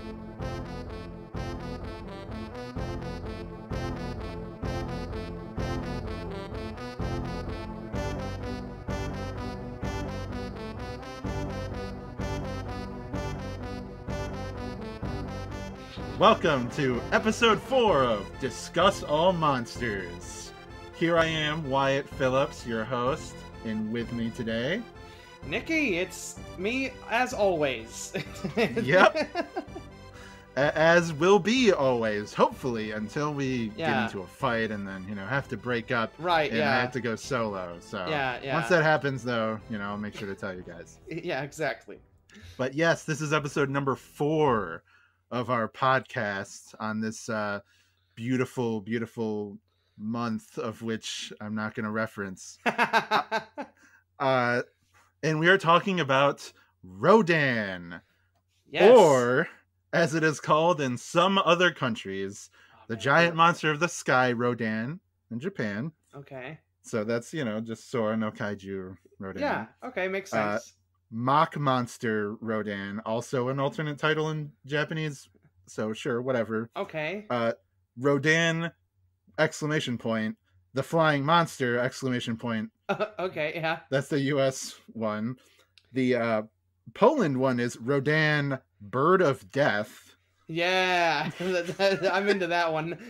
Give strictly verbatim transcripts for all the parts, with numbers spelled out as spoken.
Welcome to episode four of Discuss All Monsters. Here I am, Wyatt Phillips, your host, and with me today... Nikki, it's me as always. Yep. As will be always, hopefully, until we yeah. get into a fight and then, you know, have to break up. Right, and yeah. I have to go solo. So yeah, yeah. once that happens, though, you know, I'll make sure to tell you guys. Yeah, exactly. But yes, this is episode number four of our podcast on this uh, beautiful, beautiful month of which I'm not going to reference. uh, and we are talking about Rodan, yes. or as it is called in some other countries, oh, the man. giant monster of the sky, Rodan, in Japan. Okay. So that's, you know, just Sora no Kaiju Rodan. Yeah, okay, makes Uh, sense. Mock Monster Rodan, also an alternate title in Japanese, so sure, whatever. Okay. Uh, Rodan, exclamation point, the flying monster, exclamation point. Uh, okay, yeah. That's the U S one. The uh, Poland one is Rodan, Bird of Death. Yeah, I'm into that one.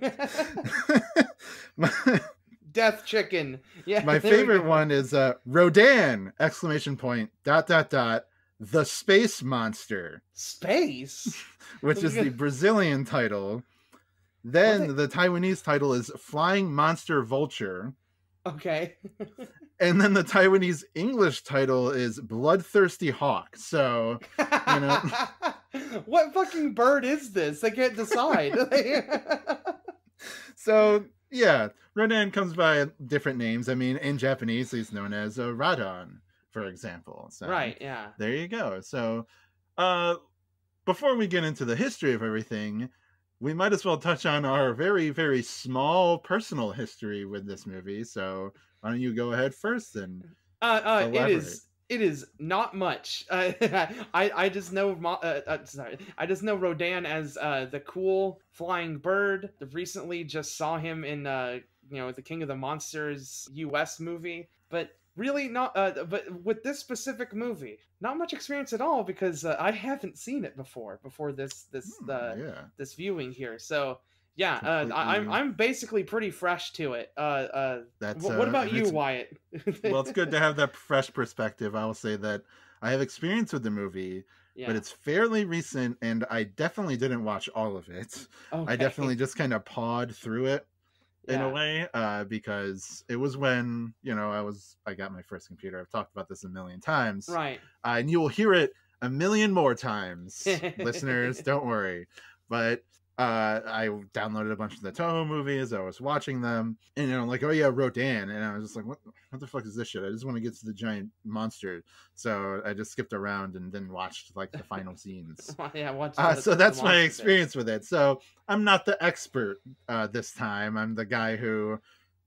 Death chicken. Yeah. My favorite one is uh, Rodan, exclamation point, dot, dot, dot, the space monster. Space? Which is the Brazilian title. Then they... the Taiwanese title is Flying Monster Vulture. Okay. And then the Taiwanese English title is Bloodthirsty Hawk. So, you know. What fucking bird is this? I can't decide. So, yeah. Rodan comes by different names. I mean, in Japanese, he's known as a Rodan, for example. So, right, yeah. There you go. So, uh, before we get into the history of everything, we might as well touch on our very, very small personal history with this movie. So, why don't you go ahead first and uh, uh, elaborate. It is... It is not much. Uh, I I just know uh, uh, sorry. I just know Rodan as uh, the cool flying bird. Recently, just saw him in uh, you know the King of the Monsters U S movie, but really not. Uh, but with this specific movie, not much experience at all because uh, I haven't seen it before. Before this this Hmm, uh, yeah. this viewing here, so. Yeah, uh, I, I'm I'm basically pretty fresh to it. Uh, uh, That's, w- what uh, about you, it's- Wyatt? Well, it's good to have that fresh perspective. I will say that I have experience with the movie, Yeah. but it's fairly recent, and I definitely didn't watch all of it. Okay. I definitely just kind of pawed through it in Yeah. a way, uh, because it was when, you know, I was I got my first computer. I've talked about this a million times. Right. Uh, and you will hear it a million more times, listeners. Don't worry. But uh, I downloaded a bunch of the Toho movies. I was watching them, and you know, like, oh yeah, Rodan, and I was just like, what, what the fuck is this shit? I just want to get to the giant monster, so I just skipped around and then watched like the final scenes. Yeah, watch Uh, the- so the that's my monster experience with it. So I'm not the expert uh, this time. I'm the guy who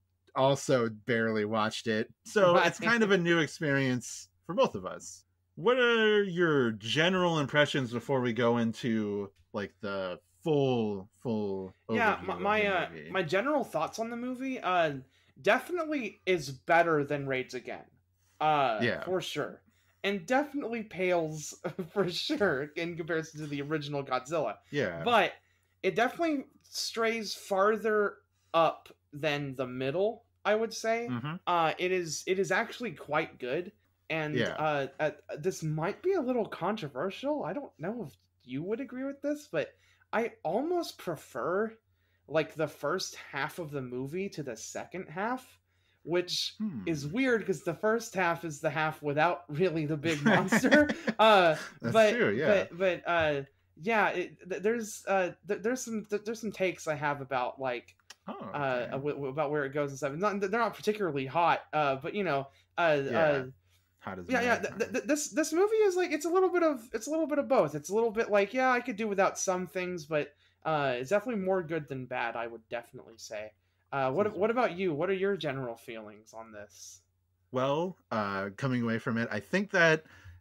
also barely watched it. So Right. it's kind of a new experience for both of us. What are your general impressions before we go into like the full full Yeah, overview my of my, the uh, movie? my general thoughts on the movie uh definitely is better than Raids Again. Uh Yeah. for sure. And definitely pales for sure in comparison to the original Godzilla. Yeah. But it definitely strays farther up than the middle, I would say. Mhm. Uh it is it is actually quite good. And Yeah. uh, uh this might be a little controversial. I don't know if you would agree with this, but I almost prefer like the first half of the movie to the second half, which Hmm. is weird because the first half is the half without really the big monster. uh, That's but, true, yeah. But but uh, yeah, it, th- there's uh, th- there's some th- there's some takes I have about like Oh, uh okay. w- w- about where it goes and stuff. Not, they're not particularly hot, uh, but you know, uh, Yeah. uh How does yeah, yeah. that- Th- th- this this movie is like it's a little bit of it's a little bit of both. It's a little bit like yeah, I could do without some things, but uh, it's definitely more good than bad. I would definitely say. Uh, what what about you? What are your general feelings on this? Well, uh, coming away from it, I think that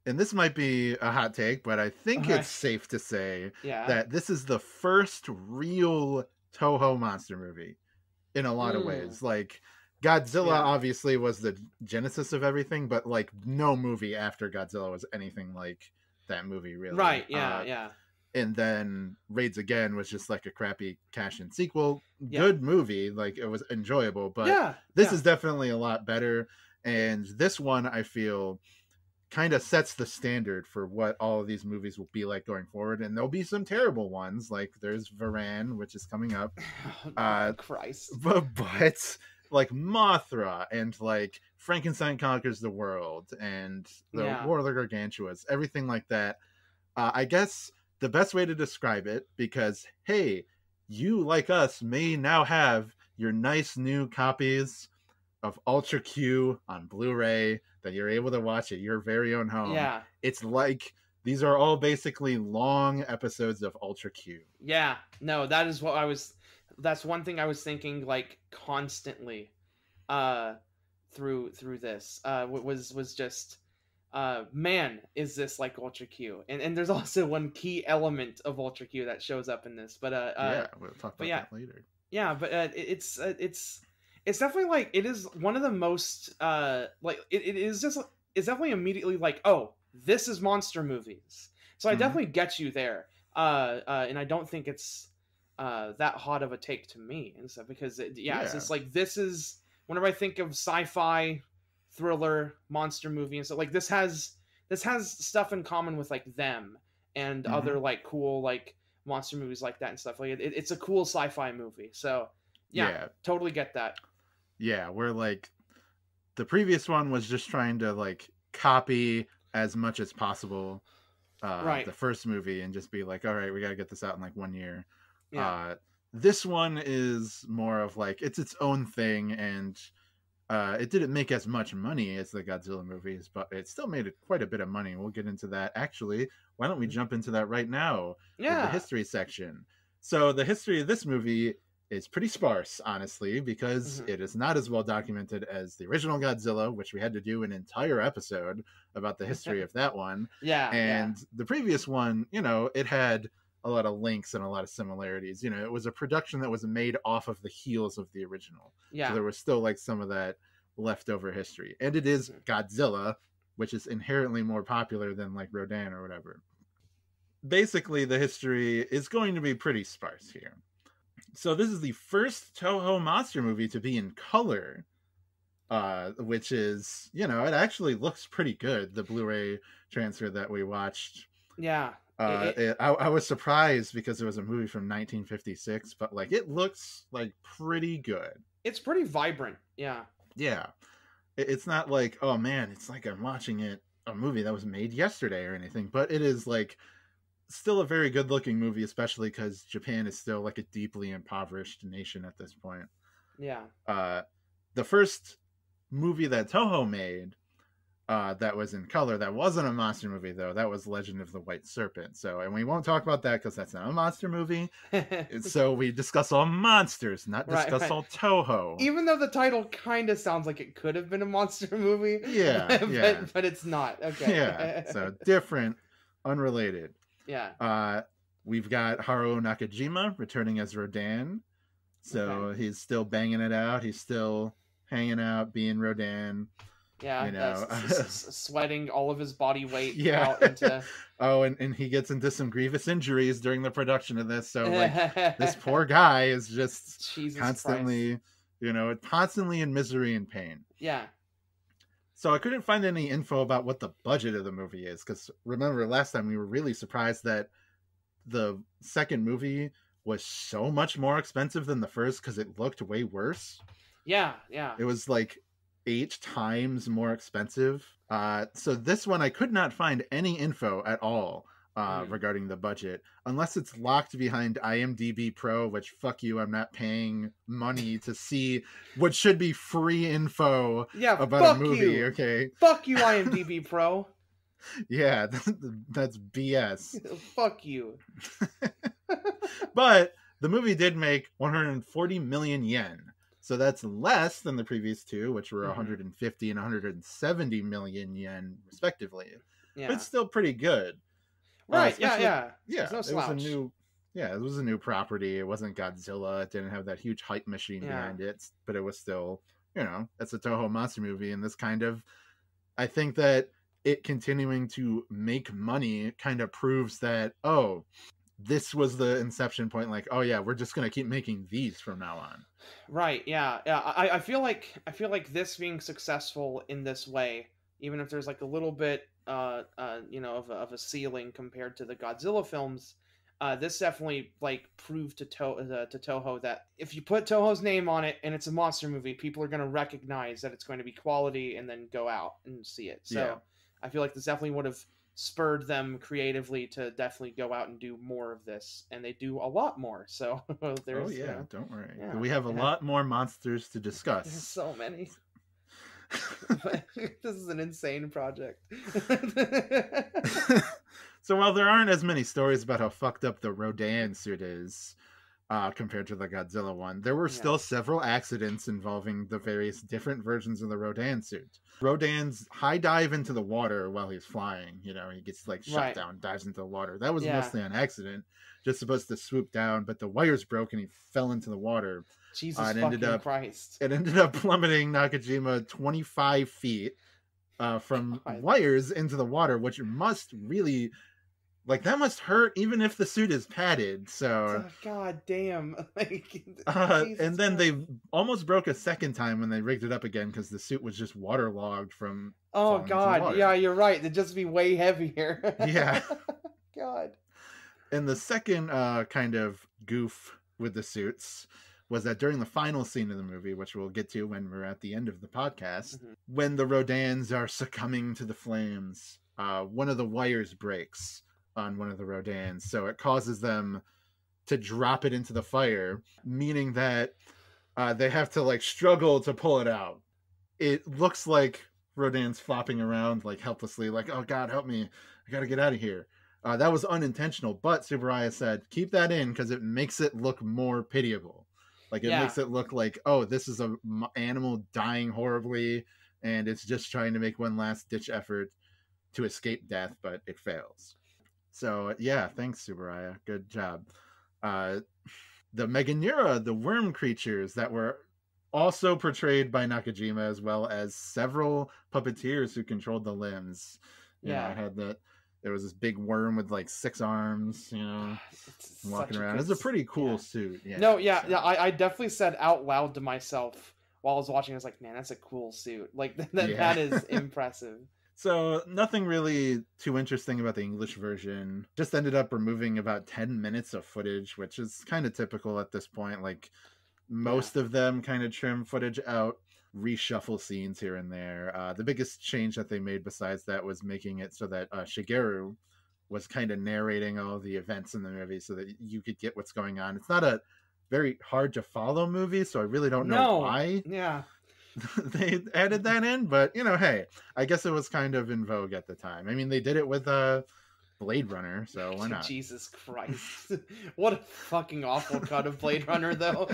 and this might be a hot take, but I think Okay. it's safe to say Yeah. that this is the first real Toho monster movie in a lot of Mm. ways. Like Godzilla Yeah. obviously was the genesis of everything, but like no movie after Godzilla was anything like that movie, really. Right. Yeah. Uh, yeah. and then Raids Again was just like a crappy cash-in sequel. Yeah. Good movie, like it was enjoyable, but Yeah. this yeah. is definitely a lot better. And this one, I feel, kind of sets the standard for what all of these movies will be like going forward. And there'll be some terrible ones, like there's Varan, which is coming up. Oh, Uh, Christ. But, but like Mothra and like Frankenstein Conquers the World and the Yeah. War of the Gargantuas, everything like that. Uh, I guess the best way to describe it, because hey, you like us may now have your nice new copies of Ultra Q on Blu-ray that you're able to watch at your very own home. Yeah. It's like these are all basically long episodes of Ultra Q. Yeah. No, that is what I was. That's one thing I was thinking like constantly, uh, through through this. Uh, was was just, uh, man, is this like Ultra Q? And and there's also one key element of Ultra Q that shows up in this. But uh, uh Yeah, we'll talk about yeah, that later. Yeah, but uh, it- it's uh, it's it's definitely like it is one of the most uh like it, it is just it's definitely immediately like, oh, this is monster movies. So I Mhm. definitely get you there. Uh, uh and I don't think it's uh that hot of a take to me and stuff because it, yeah, it's Yeah. just like this is whenever I think of sci-fi thriller monster movie and stuff like this has this has stuff in common with like them and Mhm. other like cool like monster movies like that and stuff like it, it- it's a cool sci-fi movie. So yeah, Yeah. totally get that. Yeah, where like the previous one was just trying to like copy as much as possible uh Right. the first movie and just be like, all right, we got to get this out in like one year. Yeah. Uh this one is more of like it's its own thing, and uh it didn't make as much money as the Godzilla movies, but it still made quite a bit of money. We'll get into that. Actually, why don't we jump into that right now with the Yeah. history section? So the history of this movie is pretty sparse, honestly, because Mhm. it is not as well documented as the original Godzilla, which we had to do an entire episode about the history of that one. Yeah. And the previous one, you know, it had a lot of links and a lot of similarities. You know, it was a production that was made off of the heels of the original. Yeah. So there was still like some of that leftover history. And it is Mhm. Godzilla, which is inherently more popular than like Rodan or whatever. Basically, the history is going to be pretty sparse here. So this is the first Toho monster movie to be in color, uh, which is, you know, it actually looks pretty good. The Blu-ray transfer that we watched, Yeah. uh, It- it- it, I, I was surprised because it was a movie from nineteen fifty-six, but like it looks like pretty good. it's pretty vibrant. Yeah. Yeah, it, it's not like, oh man, it's like I'm watching it a movie that was made yesterday or anything, but it is like still a very good looking movie, especially because Japan is still like a deeply impoverished nation at this point. Yeah. Uh, the first movie that Toho made uh, that was in color, that wasn't a monster movie though, that was Legend of the White Serpent. So, and we won't talk about that because that's not a monster movie. So we discuss all monsters, not Right, discuss right. all Toho. Even though the title kind of sounds like it could have been a monster movie. Yeah, but, yeah. but it's not. Okay. Yeah, so different, unrelated. yeah. Uh, we've got Haruo Nakajima returning as Rodan. So Okay. he's still banging it out. He's still hanging out, being Rodan. Yeah. You know. uh, s- s- s- sweating all of his body weight Yeah. out into. Oh, and, and he gets into some grievous injuries during the production of this. So like this poor guy is just Jesus constantly, Christ. you know, constantly in misery and pain. Yeah. So I couldn't find any info about what the budget of the movie is, because remember last time we were really surprised that the second movie was so much more expensive than the first because it looked way worse. Yeah. Yeah. It was like eight times more expensive. Uh, so this one I could not find any info at all uh, Mm. regarding the budget, unless it's locked behind IMDb Pro, which fuck you, I'm not paying money to see what should be free info Yeah. about fuck a movie. you. Okay, Fuck you, IMDb Pro. yeah, that's B S. Fuck you. But the movie did make one hundred forty million yen. So that's less than the previous two, which were Mhm. one hundred fifty and one hundred seventy million yen, respectively. but Yeah. it's still pretty good. Uh, Right. Yeah. Yeah. Yeah, There's no it was a slouch. new, yeah, it was a new property. It wasn't Godzilla. It didn't have that huge hype machine Yeah. behind it, but it was still, you know, it's a Toho monster movie, and this kind of, I think that it continuing to make money kind of proves that, oh, this was the inception point. Like, oh yeah, we're just gonna keep making these from now on. Right. Yeah. Yeah. I, I feel like I feel like this being successful in this way, even if there's like a little bit, uh, uh, you know, of a, of a ceiling compared to the Godzilla films, uh, this definitely like proved to to- uh, to Toho that if you put Toho's name on it and it's a monster movie, people are going to recognize that it's going to be quality and then go out and see it. So Yeah. I feel like this definitely would have spurred them creatively to definitely go out and do more of this, and they do a lot more. So there's, oh yeah, you know, don't worry. yeah, We have a yeah. lot more monsters to There's discuss. so many. This is an insane project. So while there aren't as many stories about how fucked up the Rodan suit is, uh, compared to the Godzilla one, there were still Yeah. several accidents involving the various different versions of the Rodan suit. Rodan's high dive into the water while he's flying, you know, he gets like shot Right. down, dives into the water. That was Yeah. mostly an accident, just supposed to swoop down, but the wires broke and he fell into the water. Jesus Uh, it fucking ended up Christ. it ended up plummeting Nakajima twenty-five feet uh, from God. wires into the water, which must really, like, that must hurt even if the suit is padded. So, Oh, God damn. Like, uh, Jesus and then Christ. they almost broke a second time when they rigged it up again because the suit was just waterlogged from. Oh falling into the God. water. Yeah, you're right. They'd just be way heavier. Yeah. God. And the second uh, kind of goof with the suits was that during the final scene of the movie, which we'll get to when we're at the end of the podcast, Mhm. when the Rodans are succumbing to the flames, uh, one of the wires breaks on one of the Rodans, so it causes them to drop it into the fire, meaning that uh, they have to like struggle to pull it out. It looks like Rodan's flopping around like helplessly, like, oh God, help me, I gotta get out of here. Uh, that was unintentional, but Tsuburaya said, keep that in because it makes it look more pitiable. Like, it Yeah. makes it look like, oh, this is a m- animal dying horribly, and it's just trying to make one last ditch effort to escape death, but it fails. So, yeah, thanks, Tsuburaya. Good job. Uh, the Meganura, the worm creatures that were also portrayed by Nakajima, as well as several puppeteers who controlled the limbs. You know, Yeah. I had that. There was this big worm with like six arms, you know, It's walking such a around. good It's a pretty cool yeah. suit. Yeah. No, yeah, so- yeah. I, I definitely said out loud to myself while I was watching. I was like, "Man, that's a cool suit. Like that. Yeah. That is impressive." So nothing really too interesting about the English version. Just ended up removing about ten minutes of footage, which is kind of typical at this point. Like, most of them kind of trim footage out, reshuffle scenes here and there. Uh, the biggest change that they made besides that was making it so that uh, Shigeru was kind of narrating all the events in the movie so that you could get what's going on. It's not a very hard to follow movie, so I really don't know No. why Yeah. they added that in, but you know, hey, I guess it was kind of in vogue at the time. I mean, they did it with uh, Blade Runner, so why not? Jesus Christ. What a fucking awful cut of Blade Runner, though.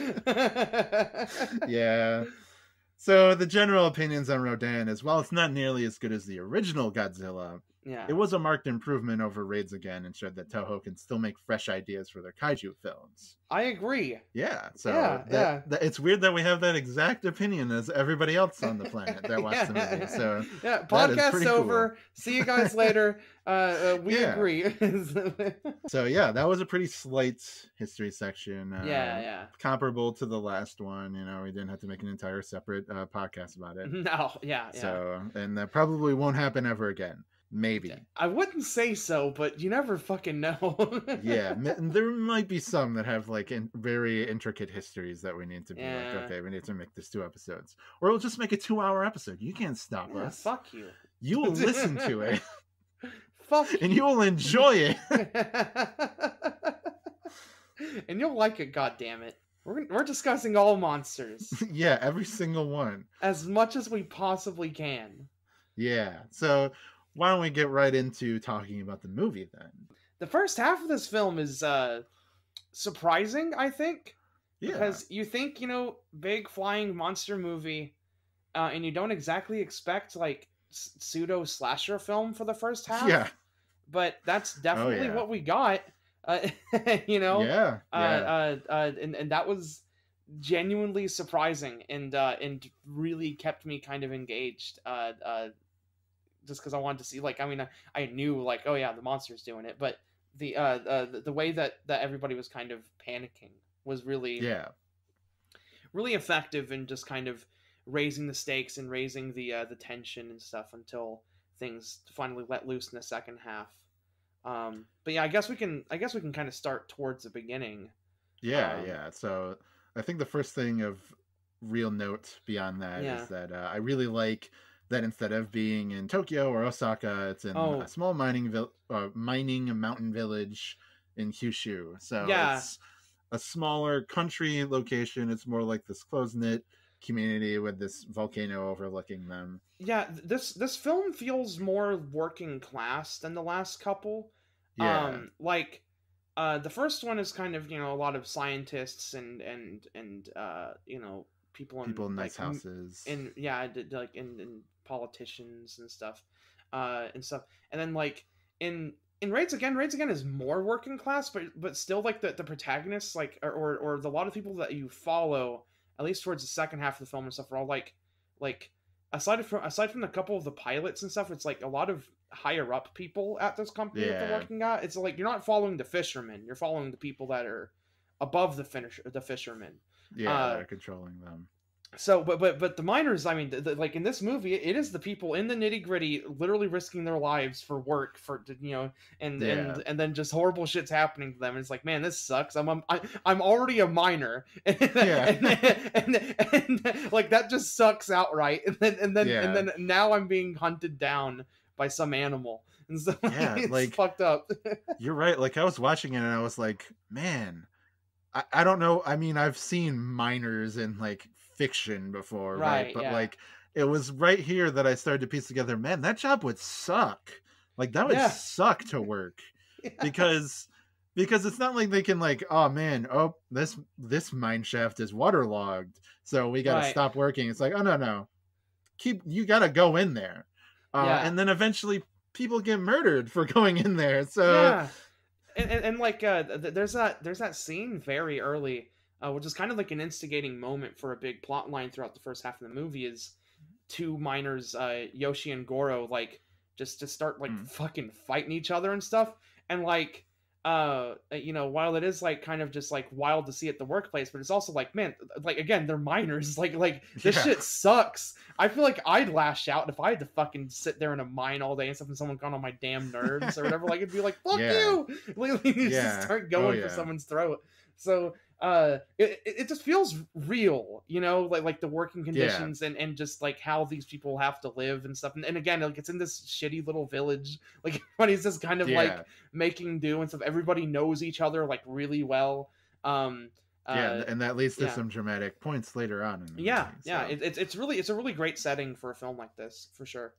Yeah. So the general opinions on Rodan is, while it's not nearly as good as the original Godzilla, Yeah. it was a marked improvement over Raids Again and showed that Toho can still make fresh ideas for their kaiju films. I agree. Yeah, so Yeah, that, yeah. that- it's weird that we have that exact opinion as everybody else on the planet that watched the movie. So yeah, that is podcast's pretty over. cool. See you guys later. Uh, uh we Yeah. agree. So yeah, that was a pretty slight history section. Uh, yeah, yeah. Comparable to the last one. You know, we didn't have to make an entire separate uh, podcast about it. No, yeah, yeah. So, and that probably won't happen ever again. Maybe. I wouldn't say so, but you never fucking know. Yeah, m- there might be some that have like in very intricate histories that we need to be Yeah. like, okay, we need to make this two episodes, or we'll just make a two-hour episode. You can't stop Yeah, us. fuck you. You will listen to it, Fuck and you. you will enjoy it. And you'll like it, goddammit. We're we're discussing all monsters Yeah, every single one. as much as we possibly can. Yeah. So why don't we get right into talking about the movie then? The first half of this film is uh surprising, I think. Yeah. Because you think, you know, big flying monster movie, uh, and you don't exactly expect like pseudo slasher film for the first half, Yeah. but that's Oh definitely yeah. what we got. Uh, you know, Yeah. uh, Yeah. uh, uh, and and that was genuinely surprising and uh, and really kept me kind of engaged. Uh, uh, just because I wanted to see, like, I mean, I, I knew, like, oh yeah, the monster's doing it, but the uh, uh the, the way that that everybody was kind of panicking was really Yeah. really effective in just kind of raising the stakes and raising the uh, the tension and stuff until things finally let loose in the second half. Um, but yeah, I guess we can I guess we can kind of start towards the beginning. Yeah, Um, yeah. So I think the first thing of real note beyond that yeah. is that uh, I really like that instead of being in Tokyo or Osaka, it's in a Oh, small mining vil- uh, mining mountain village in Kyushu. So yeah. it's a smaller country location. It's more like this close knit community with this volcano overlooking them. Yeah, th- this this film feels more working class than the last couple. Yeah, Um, like uh the first one is kind of, you know, a lot of scientists and and and uh you know, people in people in nice like m- houses. in yeah, d- d- like in, in politicians and stuff. Uh and stuff. And then like in in Raids Again, Raids Again is more working class, but but still like the the protagonists, like, or or, or the lot of people that you follow, at least towards the second half of the film and stuff, are all like like aside from aside from the couple of the pilots and stuff, it's like a lot of higher up people at this company that they're Yeah, working at. It's like you're not following the fishermen, you're following the people that are above the finish the fishermen. yeah, Uh, they're controlling them. so, but but but the miners, I mean, the, the, like in this movie, it is the people in the nitty gritty, literally risking their lives for work, for, you know, and Yeah, and and then just horrible shit's happening to them. And it's like, man, this sucks. I'm I'm, I- I'm already a miner, and, yeah, and, and, and, and like that just sucks outright. And then and then and yeah, then now I'm being hunted down by some animal, and so like, yeah. it's Like fucked up. you're right. Like I was watching it and I was like, man, I, I don't know. I mean, I've seen miners in like fiction before, right? Right? But Yeah. like it was right here that I started to piece together, man, that job would suck. Like that would Yeah. suck to work Yeah. because because it's not like they can like, oh man, oh this this mine shaft is waterlogged, so we got to Right. stop working. It's like, oh no no, keep you got to go in there, uh, Yeah. and then eventually people get murdered for going in there. So Yeah. and, and, and like uh th- there's that there's that scene very early, uh, which is kind of like an instigating moment for a big plot line throughout the first half of the movie, is two miners, uh Yoshi and Goro, like just to start like mm, fucking fighting each other and stuff. And like uh you know, while it is like kind of just like wild to see at the workplace, but it's also like, man, like again, they're miners. like like this yeah, shit sucks. I feel like I'd lash out if I had to fucking sit there in a mine all day and stuff, and someone got on my damn nerves or whatever. Like it'd be like, fuck yeah, you. Like, you just yeah, start oh going for yeah, someone's throat. So uh it, it it just feels real, you know, like like the working yeah, conditions, and and just like how these people have to live and stuff. And, and again, like it's in this shitty little village, like everybody's just kind of like yeah. making do and stuff. Everybody knows each other like really well. um Yeah, uh and and that leads to yeah some dramatic points later on in the yeah movie. yeah So it, it's it's really it's a really great setting for a film like this, for sure.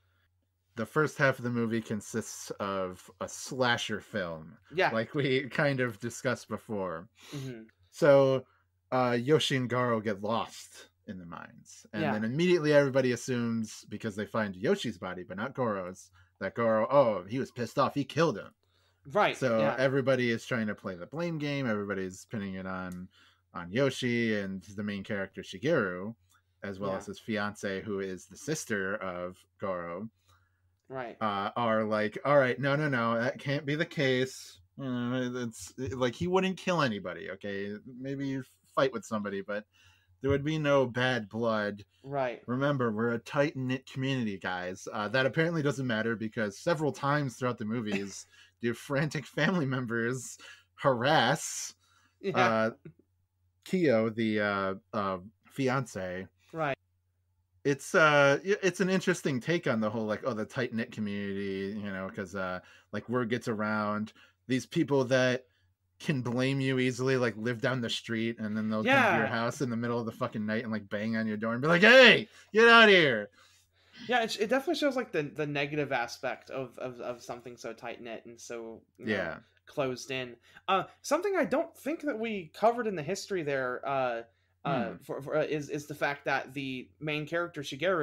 the first half of the movie consists of a slasher film, Yeah. like we kind of discussed before. Hmm. So uh, Yoshi and Garo get lost in the mines, and Yeah. then immediately everybody assumes, because they find Yoshi's body but not Goro's, that Goro, oh, he was pissed off, he killed him. Right. So Yeah. everybody is trying to play the blame game. Everybody's pinning it on on Yoshi and the main character Shigeru, as well Yeah. as his fiance, who is the sister of Goro. Right. Uh, are like, all right, no, no, no, that can't be the case. Uh, it's like he wouldn't kill anybody. Okay, maybe you fight with somebody, but there would be no bad blood. Right. Remember, we're a tight knit community, guys. Uh, that apparently doesn't matter because several times throughout the movies, do frantic family members harass Yeah. uh, Kyo, the uh, uh, fiance. Right. It's uh, it's an interesting take on the whole, like, oh, the tight knit community, you know, because uh, like word gets around, these people that can blame you easily, like live down the street, and then they'll come to your Yeah. house in the middle of the fucking night and like bang on your door and be like, "Hey, get out of here!" Yeah, it, it definitely shows like the the negative aspect of of, of something so tight knit and so, you know, Yeah. closed in. Uh, something I don't think that we covered in the history there, uh, uh, Hmm. for, for uh, is is the fact that the main character Shigeru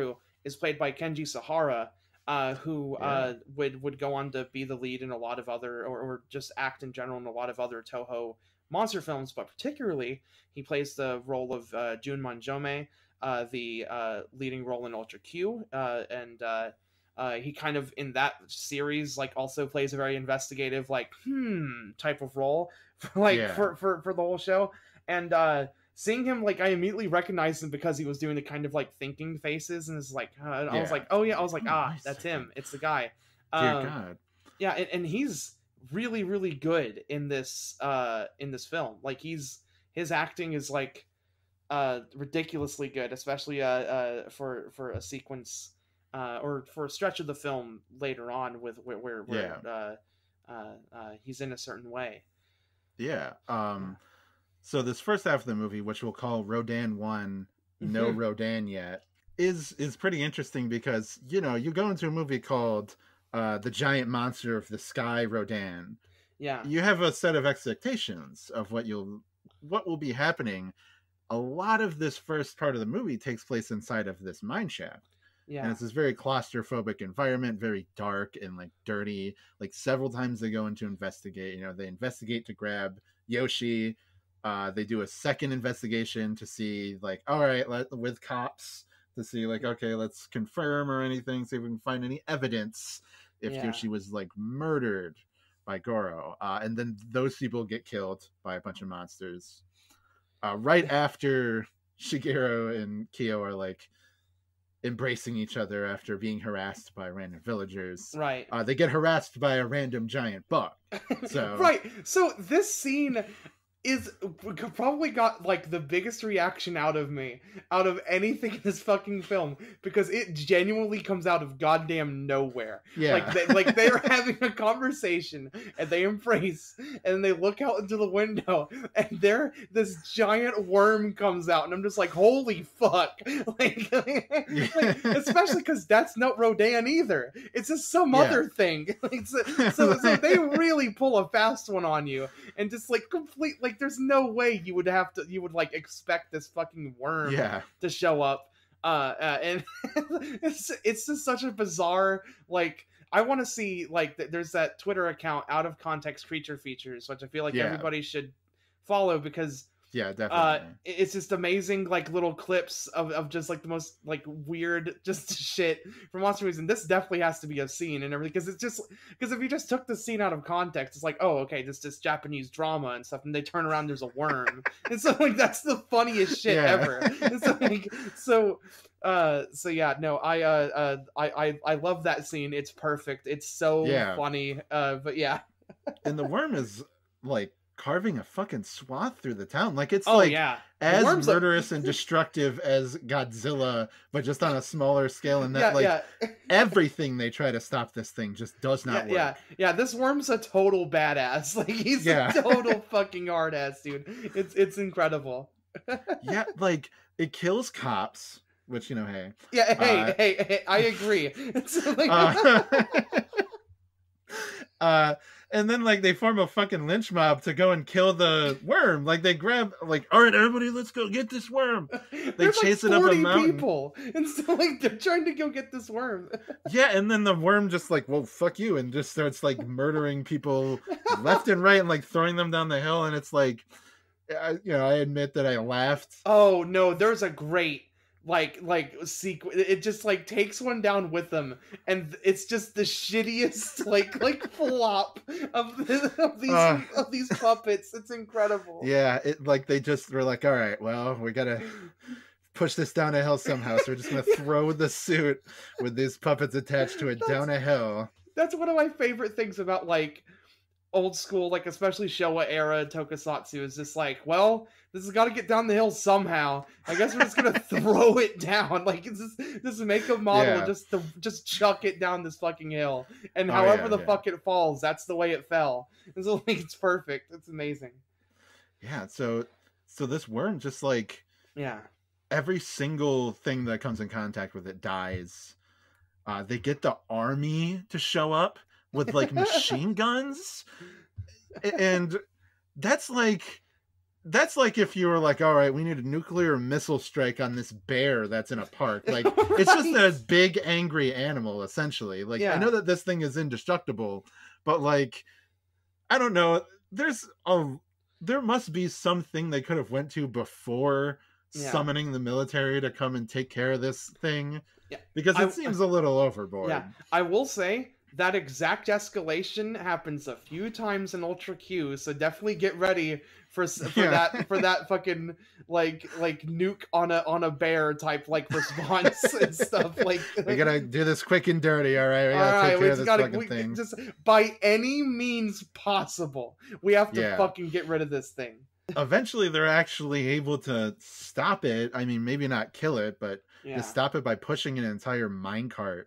is played by Kenji Sahara, uh, who Yeah. uh, would would go on to be the lead in a lot of other, or, or just act in general in a lot of other Toho monster films, but particularly he plays the role of uh, Jun Manjome, uh, the uh, leading role in Ultra Q, uh, and uh, uh, he kind of in that series like also plays a very investigative, like hmm type of role, for, like Yeah. for, for for the whole show. And uh, seeing him, like I immediately recognized him because he was doing the kind of like thinking faces, and it's like uh, I Yeah. was like, oh yeah, I was like, Oh, ah, wait a that's second. him. It's the guy. Dear Um, God. yeah, and, and he's really really good in this uh in this film. Like he's his acting is like uh ridiculously good, especially uh, uh for for a sequence uh or for a stretch of the film later on with where where, where Yeah. uh, uh uh he's in a certain way. Yeah. Um so this first half of the movie, which we'll call Rodan one, no Rodan yet, is is pretty interesting because, you know, you go into a movie called uh The Giant Monster of the Sky, Rodan. Yeah. You have a set of expectations of what you'll what will be happening. A lot of this first part of the movie takes place inside of this mine shaft. Yeah. And it's this very claustrophobic environment, very dark and like dirty. Like several times they go in to investigate. You know, they investigate to grab Yoshi. Uh, they do a second investigation to see, like, all right, let, with cops to see, like, okay, let's confirm or anything, see if we can find any evidence if Yeah. Yoshi was like murdered by Goro. Uh, and then those people get killed by a bunch of monsters. Uh, right after Shigeru and Kyo are like embracing each other after being harassed by random villagers. Right. Uh, they get harassed by a random giant bug. So right. So this scene is probably got like the biggest reaction out of me out of anything in this fucking film, because it genuinely comes out of goddamn nowhere. Yeah. Like they, like they are having a conversation and they embrace and they look out into the window and there this giant worm comes out and I'm just like, holy fuck. Like, like especially because that's not Rodan either. It's just some Yeah. other thing. Like, so, so so they really pull a fast one on you and just like complete like there's no way you would have to you would like expect this fucking worm Yeah. to show up. Uh, uh and it's it's just such a bizarre, like I want to see like th- there's that Twitter account, Out of Context Creature Features, which I feel like Yeah. everybody should follow because Yeah, uh definitely. it's just amazing, like little clips of, of just like the most like weird just shit from monster movies, and this definitely has to be a scene and everything, because it's just because if you just took the scene out of context, it's like, oh okay, this this Japanese drama and stuff, and they turn around, there's a worm. And so like that's the funniest shit Yeah. ever. And so like so uh so yeah, no, I uh, uh I, I I love that scene. It's perfect. It's so Yeah. funny. Uh but yeah. And the worm is like carving a fucking swath through the town. Like it's Oh like yeah. The as worm's a- murderous and destructive as Godzilla, but just on a smaller scale. And that yeah, like yeah. everything they try to stop this thing just does not yeah, work. yeah, yeah. This worm's a total badass. Like he's Yeah. a total fucking hard ass, dude. It's it's incredible. Yeah, like it kills cops, which, you know, hey. Yeah, hey, Uh, hey, hey, I agree. It's like, Uh, uh, and then like they form a fucking lynch mob to go and kill the worm. Like they grab, like, all right, everybody, let's go get this worm. They there's chase like it up a forty mountain. people, and so like they're trying to go get this worm. Yeah, and then the worm just like, well, fuck you, and just starts like murdering people left and right and like throwing them down the hill. And it's like, I, you know, I admit that I laughed. Oh no, there's a great like like sequence. It just like takes one down with them, and it's just the shittiest like like flop of, the, of these Uh. of these puppets. It's incredible. Yeah, it like they just were like, all right, well, we gotta push this down a hill somehow. So we're just gonna throw the suit with these puppets attached to it That's- down a hill. That's one of my favorite things about like old school, like especially Showa era tokusatsu, is just like, well, this has got to get down the hill somehow. I guess we're just gonna throw it down. Like it's just just make a model Yeah. and just to, just chuck it down this fucking hill, and Oh, however yeah, the yeah. fuck it falls, that's the way it fell. And so like it's perfect. It's amazing. Yeah, so so this worm just like Yeah. every single thing that comes in contact with it dies. Uh, they get the army to show up with like machine guns, and that's like that's like if you were like, all right, we need a nuclear missile strike on this bear that's in a park. Like, Right. it's just a big angry animal, essentially. Like, I Yeah. know that this thing is indestructible, but like, I don't know. There's a there must be something they could have went to before Yeah. summoning the military to come and take care of this thing, Yeah. because I it seems a little overboard. yeah. I will say that exact escalation happens a few times in Ultra Q, so definitely get ready for s- for Yeah. that for that fucking like like nuke on a on a bear type like response and stuff like. We gotta do this quick and dirty. All right, we All gotta right, take we care of just this gotta fucking we, thing. just by any means possible. We have to Yeah. fucking get rid of this thing. Eventually, they're actually able to stop it. I mean, maybe not kill it, but Yeah. to stop it by pushing an entire minecart,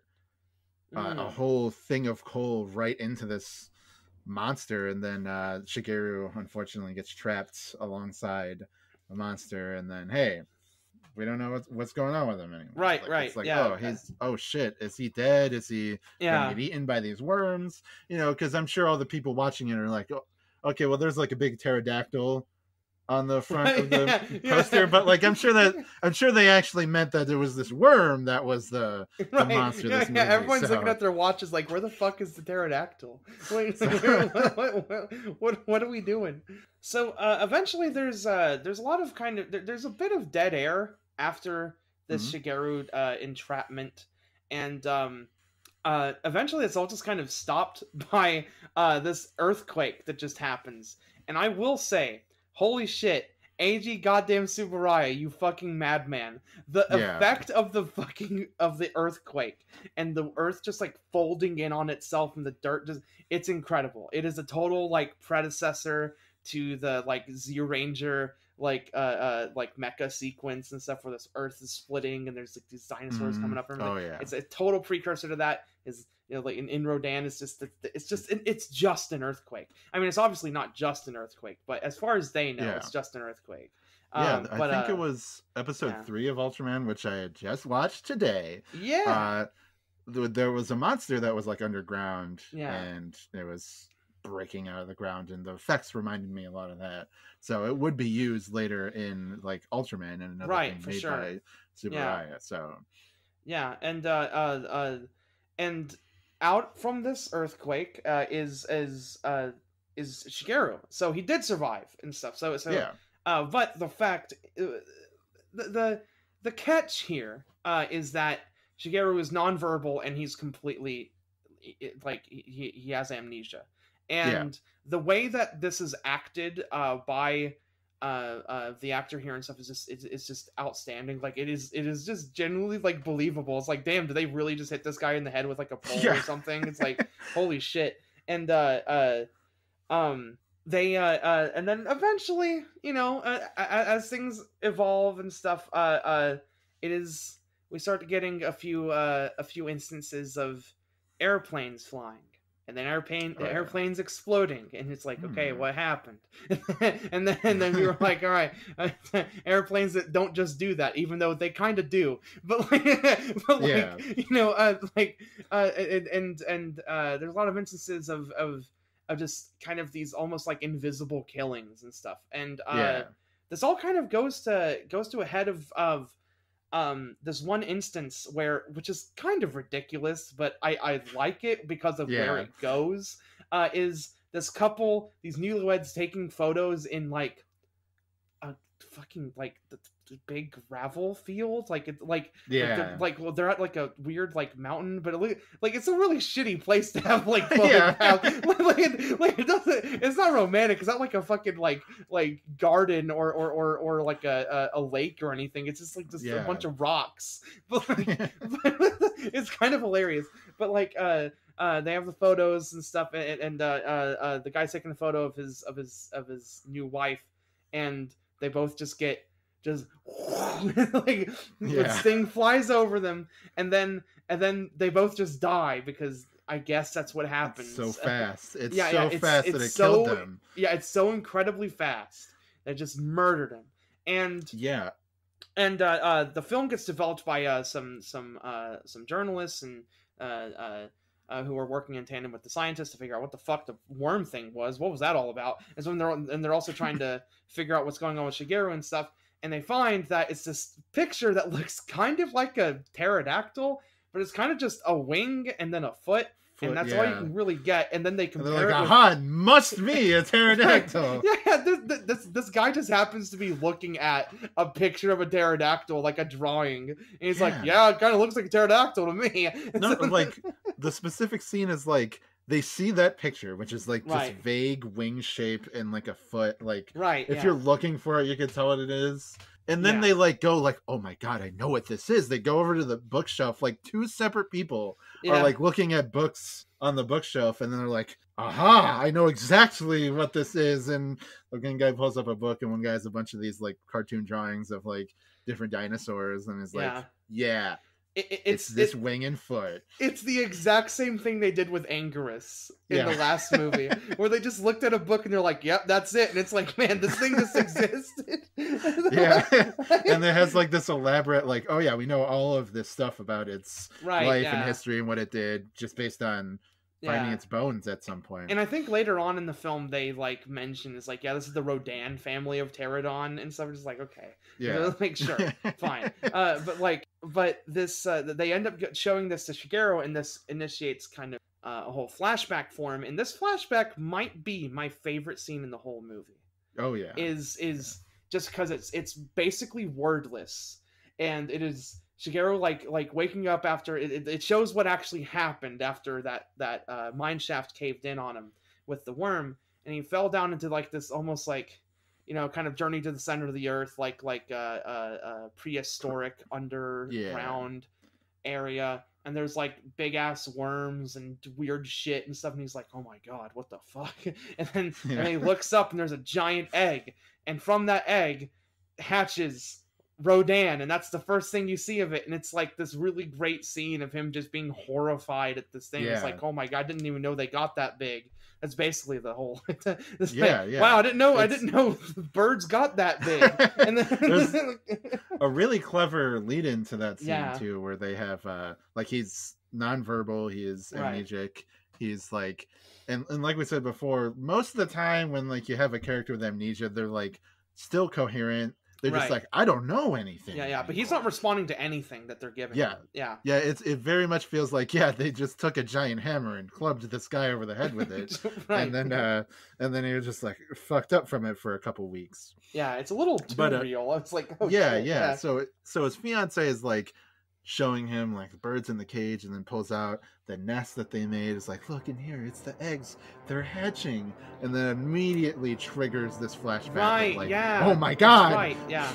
uh, a Mm. whole thing of coal right into this monster, and then uh, Shigeru unfortunately gets trapped alongside the monster, and then hey, we don't know what's, what's going on with him anymore. Right, Like, right, it's like, yeah. oh, he's oh shit, is he dead? Is he Yeah. gonna get eaten by these worms? You know, because I'm sure all the people watching it are like, oh, okay, well, there's like a big pterodactyl on the front of the Yeah, poster, yeah. but like I'm sure that I'm sure they actually meant that there was this worm that was the the Right. monster. Yeah, This yeah, movie, everyone's so. looking at their watches like, where the fuck is the pterodactyl? Wait, So- what, what, what, what, what are we doing? So uh, eventually, there's uh, there's a lot of kind of there, there's a bit of dead air after this Mhm. Shigeru uh, entrapment, and um, uh, eventually it's all just kind of stopped by uh, this earthquake that just happens. And I will say, holy shit, A G goddamn Tsuburaya, you fucking madman. The Yeah. effect of the fucking of the earthquake and the earth just like folding in on itself and the dirt just it's incredible. It is a total like predecessor to the like Z Ranger like uh, uh like mecha sequence and stuff where this earth is splitting and there's like these dinosaurs Mhm. coming up and everything. Oh yeah. It's a total precursor to that. Is you know like in, in Rodan it's just it's just it's just an earthquake. I mean it's obviously not just an earthquake, but as far as they know, Yeah. it's just an earthquake. Yeah, Um, I but, think uh, it was episode yeah. three of Ultraman, which I had just watched today. Yeah. Uh, th- there was a monster that was like underground, Yeah. and it was breaking out of the ground, and the effects reminded me a lot of that. So it would be used later in like Ultraman and another Right, thing for made sure. by Tsuburaya. So Yeah, and uh, uh, uh, and out from this earthquake uh, is is uh, is Shigeru. So he did survive and stuff. So so yeah, uh, but the fact uh, the the the catch here uh, is that Shigeru is nonverbal and he's completely like he he has amnesia. And the way that this is acted uh, by uh, uh, the actor here and stuff is just it's, it's just outstanding. Like it is it is just genuinely like believable. It's like damn, did they really just hit this guy in the head with like a pole Yeah. or something? It's like holy shit. And uh, uh, um, they uh, uh, and then eventually, you know, uh, as things evolve and stuff, uh, uh, it is we start getting a few uh, a few instances of airplanes flying. And then airplane, Oh, yeah. airplanes exploding, and it's like, okay, Hmm. what happened? and then, and then we were like, all right, airplanes that don't just do that, even though they kind of do. But like, but like, Yeah. you know, uh, like, uh, and and and uh, there's a lot of instances of of of just kind of these almost like invisible killings and stuff. And uh, Yeah. this all kind of goes to goes to a head of of um there's one instance where which is kind of ridiculous but i i like it because of Yeah. where it goes uh is this couple these newlyweds taking photos in like a fucking like the, the big gravel field like it's like Yeah. they're, like well they're at like a weird like mountain but it, like it's a really shitty place to have like Yeah. photographs. like, it, like it doesn't it's not romantic it's not like a fucking like like garden or or or, or like a, a a lake or anything it's just like just Yeah. a bunch of rocks but, like, but it's kind of hilarious but like uh uh, they have the photos and stuff, and, and uh, uh, uh, the guy's taking a photo of his of his of his new wife, and they both just get just like Yeah. this thing flies over them, and then and then they both just die because I guess that's what happens. It's so fast. It's Yeah, so yeah, it's- fast it's that it so- killed them. Yeah, it's so incredibly fast. They just murdered him, and Yeah. and uh, uh, the film gets developed by uh, some some uh, some journalists and uh, uh, uh, who are working in tandem with the scientists to figure out what the fuck the worm thing was. What was that all about? And so they're and they're also trying to figure out what's going on with Shigeru and stuff. And they find that it's this picture that looks kind of like a pterodactyl, but it's kind of just a wing and then a foot. Foot, and that's yeah. all you can really get. And then they compare. And they're like, it with... aha, it must be a pterodactyl. yeah, this, this this guy just happens to be looking at a picture of a pterodactyl, like a drawing, and he's Yeah. like, "Yeah, it kind of looks like a pterodactyl to me." No, like the specific scene is like they see that picture, which is like this Right. vague wing shape and like a foot. Like, right. if yeah. you're looking for it, you can tell what it is. And then Yeah. they like go like, oh my god, I know what this is. They go over to the bookshelf. Like two separate people Yeah. are like looking at books on the bookshelf, and then they're like, aha, I know exactly what this is. And the one guy pulls up a book, and one guy has a bunch of these like cartoon drawings of like different dinosaurs, and is like, Yeah. yeah, It, it, it's, it's this it, wing and foot. It's the exact same thing they did with Anguirus in Yeah. the last movie, where they just looked at a book and they're like, "Yep, that's it." And it's like, man, this thing just existed. Yeah. And it has like this elaborate, like, oh yeah, we know all of this stuff about its right, life yeah. and history and what it did, just based on finding Yeah. its bones at some point. And I think later on in the film they like mention it's like, yeah, this is the Rodan family of pterodon and stuff. It's just like, okay, Yeah. like sure, fine. Uh, but like, but this uh, they end up showing this to Shigeru, and this initiates kind of uh, a whole flashback for him. And this flashback might be my favorite scene in the whole movie. Oh yeah. Is is just because it's it's basically wordless, and it is Shigeru like like waking up after it, it shows what actually happened after that that uh, mine shaft caved in on him with the worm, and he fell down into like this almost like, you know, kind of journey to the center of the earth, like like a uh, uh, uh, prehistoric underground yeah. area, and there's like big ass worms and weird shit and stuff, and he's like, oh my god, what the fuck? And then yeah. and he looks up and there's a giant egg, and from that egg hatches Rodan, and that's the first thing you see of it, and it's like this really great scene of him just being horrified at this thing. Yeah. It's like, oh my god, I didn't even know they got that big. That's basically the whole this yeah, thing. yeah. Wow, I didn't know it's... I didn't know birds got that big. And then there's a really clever lead into that scene yeah. too, where they have uh like he's nonverbal, he is amnesic, right. he's like and, and like we said before, most of the time when like you have a character with amnesia, they're like still coherent. They're right. just like, I don't know anything. Yeah, yeah, anymore. But he's not responding to anything that they're giving yeah. him. Yeah. Yeah, it's it very much feels like, yeah, they just took a giant hammer and clubbed this guy over the head with it. right. And then uh and then he was just like fucked up from it for a couple weeks. Yeah, it's a little too but, uh, real. It's like, oh yeah, shit. yeah, yeah. So so his fiance is like showing him like the birds in the cage, and then pulls out the nest that they made. Is like, look in here, it's the eggs, they're hatching, and then immediately triggers this flashback. Right, of like, yeah. Oh my god. That's right, yeah.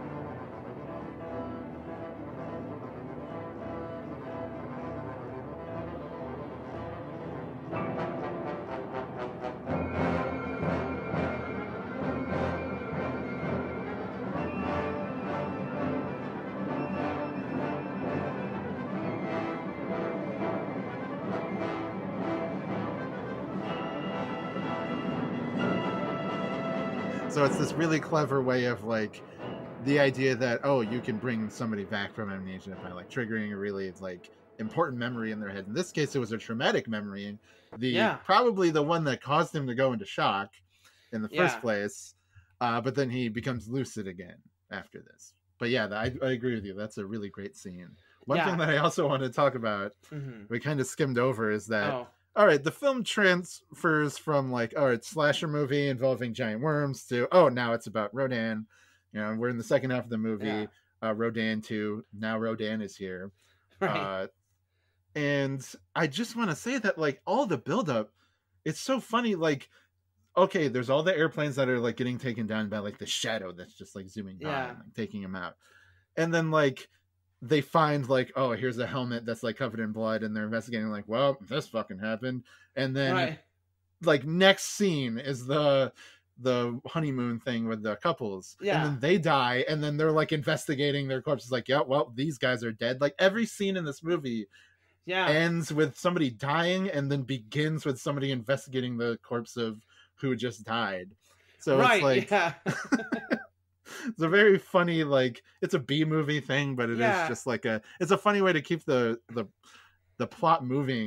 So it's this really clever way of like the idea that, oh, you can bring somebody back from amnesia by like triggering a really like important memory in their head. In this case, it was a traumatic memory, the yeah. probably the one that caused him to go into shock in the first yeah. place. Uh, but then he becomes lucid again after this. But yeah, I, I agree with you. That's a really great scene. One yeah. thing that I also want to talk about, mm-hmm. we kind of skimmed over, is that oh. all right, the film transfers from like, all right, slasher movie involving giant worms to, oh, now it's about Rodan. You know, we're in the second half of the movie, yeah. uh, Rodan two. Now Rodan is here. Right. Uh, and I just want to say that like all the buildup, it's so funny. Like, okay, there's all the airplanes that are like getting taken down by like the shadow that's just like zooming by yeah. and like, taking them out. And then like, they find like, oh, here's a helmet that's like covered in blood, and they're investigating like, well, this fucking happened. And then right. like next scene is the the honeymoon thing with the couples. Yeah. And then they die, and then they're like investigating their corpses like, yeah, well, these guys are dead. Like every scene in this movie yeah. ends with somebody dying and then begins with somebody investigating the corpse of who just died. So right, it's like yeah. it's a very funny, like, it's a B movie thing, but it yeah. is just like a, it's a funny way to keep the, the, the plot moving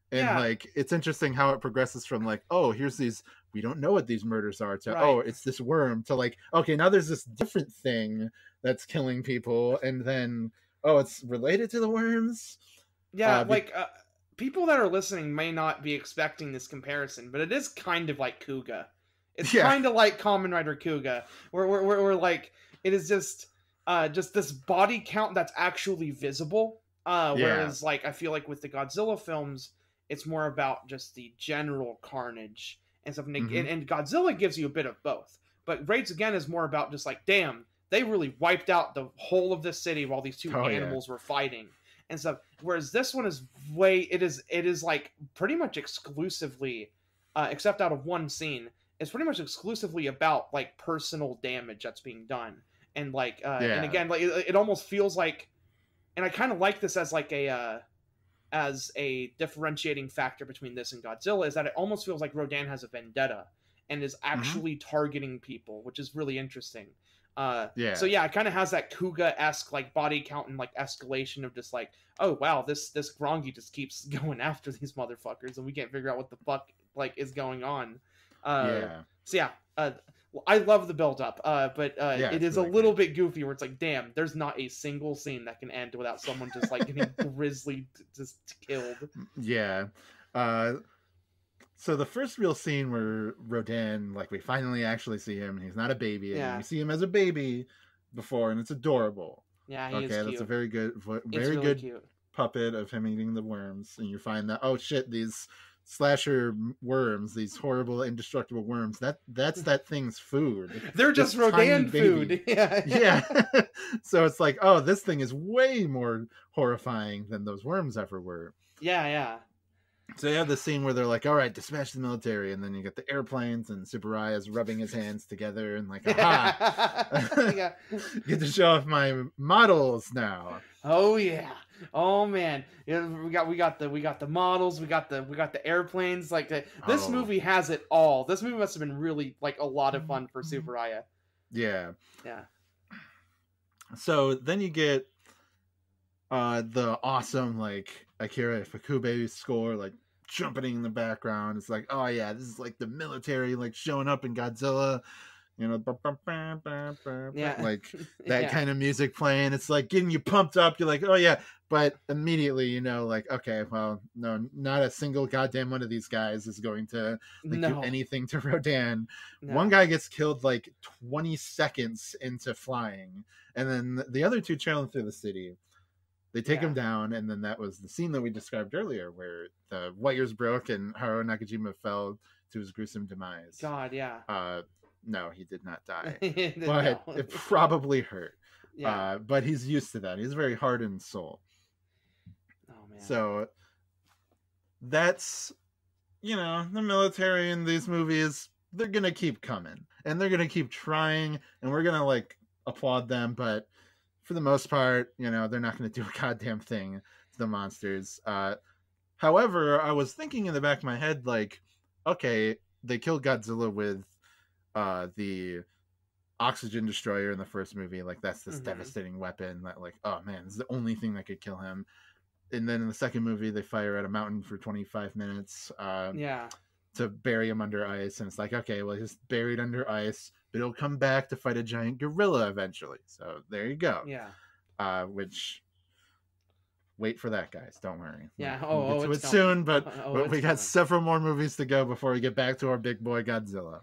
And Yeah, like it's interesting how it progresses from like, oh, here's these, we don't know what these murders are, to oh, right. it's this worm, to like, okay, now there's this different thing that's killing people, and then oh, it's related to the worms. Yeah, Uh be- like uh, people that are listening may not be expecting this comparison, but it is kind of like Kuga. It's yeah. kind of like Kamen Rider Kuga, where where, where, where like it is just uh just this body count that's actually visible. Uh, Yeah. whereas like I feel like with the Godzilla films, it's more about just the general carnage and stuff. And, Mm-hmm. and, and Godzilla gives you a bit of both, but Raids Again is more about just like, damn, they really wiped out the whole of this city while these two Oh yeah. animals were fighting and stuff. Whereas this one is way it is it is like pretty much exclusively, uh, except out of one scene, it's pretty much exclusively about like personal damage that's being done. And like uh, Yeah. and again, like it, it almost feels like, and I kind of like this as like a uh, as a differentiating factor between this and Godzilla, is that it almost feels like Rodan has a vendetta and is actually mm-hmm. targeting people, which is really interesting. Uh, yeah. So yeah, it kind of has that Kuga-esque like body count and like escalation of just like, oh wow, this this Grongi just keeps going after these motherfuckers and we can't figure out what the fuck like is going on. Uh, yeah. So yeah, uh, I love the build up, uh, but uh, yeah, it is really a little great. bit goofy where it's like, damn, there's not a single scene that can end without someone just like getting grisly just killed. Yeah. Uh, so the first real scene where Rodan, like we finally actually see him, and he's not a baby, and yeah. we see him as a baby before, and it's adorable. Yeah, he okay, is cute. That's a very good, very really good cute. puppet of him eating the worms, and you find that, oh shit, these slasher worms, these horrible indestructible worms, that that's that thing's food. They're just this Rodan food. Yeah. Yeah. So it's like, oh, this thing is way more horrifying than those worms ever were. Yeah, yeah. So you have the scene where they're like, all right, dispatch the military, and then you get the airplanes, and Tsuburaya is rubbing his hands together and like, aha, yeah. Get to show off my models now. Oh yeah. Oh man. Yeah, we got we got the we got the models, we got the we got the airplanes. Like the, this oh. movie has it all. This movie must have been really like a lot of fun for Tsuburaya. Yeah. Yeah. So then you get uh the awesome like Akira Ifukube score like trumpeting in the background. It's like, oh yeah, this is like the military like showing up in Godzilla, you know, bah, bah, bah, bah, bah, yeah. like that yeah. kind of music playing. It's like getting you pumped up. You're like, oh yeah, but immediately you know, like, okay, well, no, not a single goddamn one of these guys is going to like, no. do anything to Rodan. No. One guy gets killed like twenty seconds into flying, and then the other two trailing through the city. They take yeah. him down, and then that was the scene that we described earlier, where the wires broke and Haruo Nakajima fell to his gruesome demise. God, yeah. Uh, no, he did not die, did but no. it probably hurt. Yeah. Uh, but he's used to that. He's very hardened soul. Oh man. So that's, you know, the military in these movies. They're gonna keep coming, and they're gonna keep trying, and we're gonna like applaud them, but. For the most part, you know, they're not going to do a goddamn thing to the monsters. Uh, however, I was thinking in the back of my head, like, okay, they killed Godzilla with uh, the oxygen destroyer in the first movie. Like, that's this mm-hmm. devastating weapon that, like, oh man, this is the only thing that could kill him. And then in the second movie, they fire at a mountain for twenty-five minutes. Uh, yeah. To bury him under ice. And it's like, okay, well, he's buried under ice. But he'll come back to fight a giant gorilla eventually. So there you go. Yeah. Uh, which, wait for that, guys. Don't worry. Yeah. We'll, oh, we'll get oh, to it coming. soon. But, oh, but we got coming. several more movies to go before we get back to our big boy Godzilla.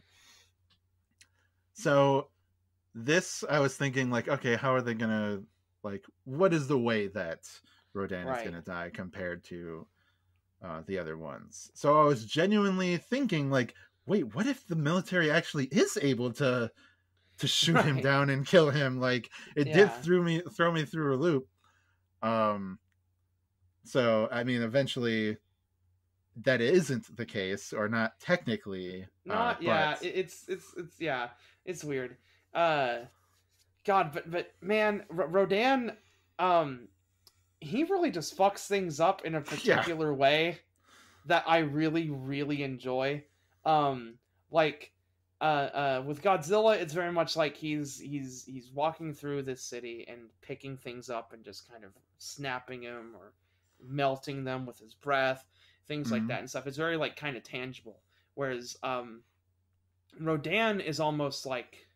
So this, I was thinking, like, okay, how are they gonna, like, what is the way that Rodan right. is gonna die compared to uh, the other ones? So I was genuinely thinking, like, wait, what if the military actually is able to to shoot right. him down and kill him? Like, it yeah. did throw me throw me through a loop. Um, so I mean, eventually, that isn't the case, or not technically. Not uh, yeah, but... it's it's it's yeah, it's weird. Uh, God, but but man, R- Rodan, um, he really just fucks things up in a particular yeah. way that I really really enjoy. Um, like, uh, uh, with Godzilla, it's very much like he's he's he's walking through this city and picking things up and just kind of snapping them or melting them with his breath. things like Mm-hmm. that and stuff. It's very like kind of tangible. Whereas um, Rodan is almost like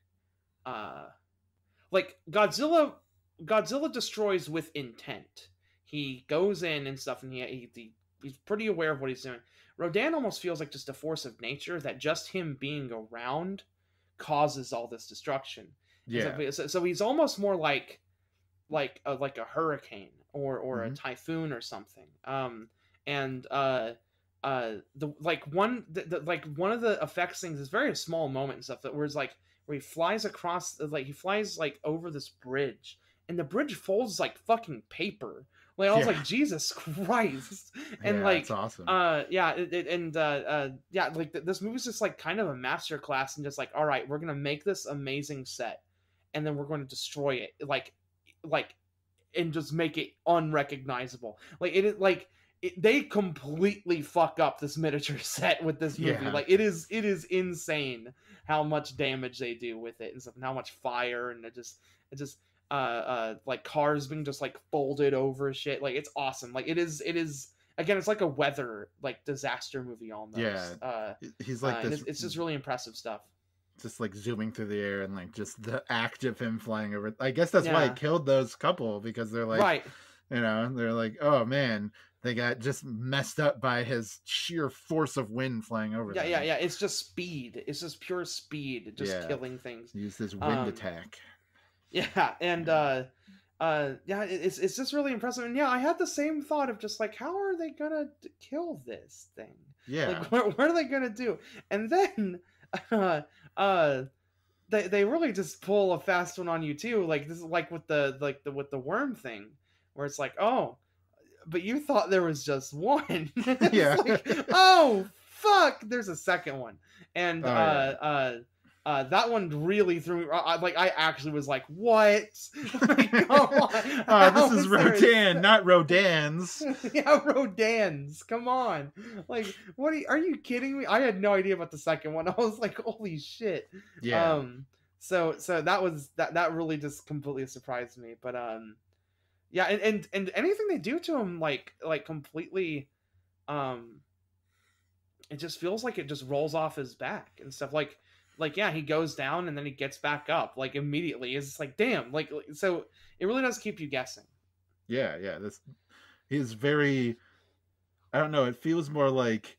uh, like Godzilla. Godzilla destroys with intent. He goes in and stuff, and he, he, he he's pretty aware of what he's doing. Rodan almost feels like just a force of nature that just him being around causes all this destruction. Yeah. So, so, so he's almost more like like a, like a hurricane or or Mm-hmm. a typhoon or something. Um, and uh, uh, the like one the, the, like one of the effects things is very small moment and stuff that where it's like where he flies across like he flies like over this bridge and the bridge folds like fucking paper. Like I was Yeah. like, Jesus Christ, and Yeah, like, it's awesome. uh, yeah, it, it, and uh, uh, yeah, like th- this movie's just like kind of a master class and just like, all right, we're gonna make this amazing set, and then we're going to destroy it, like, like, and just make it unrecognizable. Like it is like it, they completely fuck up this miniature set with this movie. Yeah. Like it is, it is insane how much damage they do with it and stuff, and how much fire and it just, it just. Uh, uh, like cars being just like folded over shit. Like it's awesome. Like it is, it is again. It's like a weather like disaster movie almost. Yeah, uh, he's like uh, this. It's, it's just really impressive stuff. Just like zooming through the air and like just the act of him flying over. I guess that's yeah. why it killed those couple because they're like, right. you know, they're like, oh man, they got just messed up by his sheer force of wind flying over. Yeah, them. yeah, yeah. It's just speed. It's just pure speed, just yeah. killing things. Use this wind um, attack. Yeah, and uh uh yeah, it's it's just really impressive. And yeah, I had the same thought of just like, how are they gonna d- kill this thing? Yeah. Like what, what are they gonna do? And then uh uh they they really just pull a fast one on you too. Like this is like with the like the with the worm thing, where it's like, oh, but you thought there was just one. Yeah. Like, oh fuck, there's a second one. And oh, uh yeah. uh Uh, that one really threw me. I, like I actually was like, "What? Like, oh, uh, this is Rodan, a... not Rodans." Yeah, Rodans. Come on, like, what? Are you, are you kidding me? I had no idea about the second one. I was like, "Holy shit!" Yeah. Um. So, so that was that. That really just completely surprised me. But um, yeah, and and, and anything they do to him, like like completely, um, it just feels like it just rolls off his back and stuff. Like. Like, yeah, he goes down and then he gets back up, like, immediately. It's like, damn. Like, so it really does keep you guessing. Yeah, yeah. This he's very, I don't know, it feels more like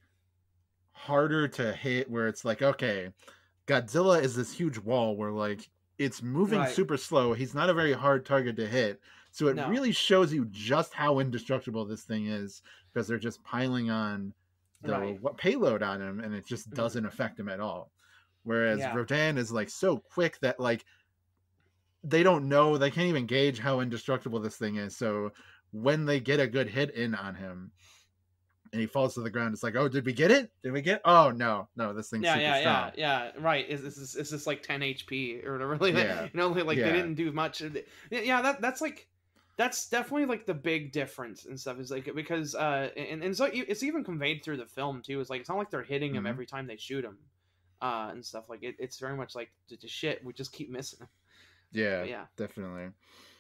harder to hit where it's like, okay, Godzilla is this huge wall where, like, it's moving right. super slow. He's not a very hard target to hit. So it no. really shows you just how indestructible this thing is because they're just piling on the right. what payload on him and it just doesn't mm. affect him at all. Whereas yeah. Rodan is like so quick that like they don't know, they can't even gauge how indestructible this thing is. So when they get a good hit in on him and he falls to the ground, it's like, oh, did we get it? Did we get? Oh no, no, this thing's yeah, super yeah, strong. yeah, yeah, right. Is this is, is this like ten H P or whatever? Like, yeah. you know, like yeah. they didn't do much. Yeah, that that's like that's definitely like the big difference and stuff is like because uh and and so it's even conveyed through the film too. Is like it's not like they're hitting him mm-hmm. every time they shoot him. Uh, and stuff like it, it's very much like the shit. We just keep missing them. Yeah, yeah, definitely.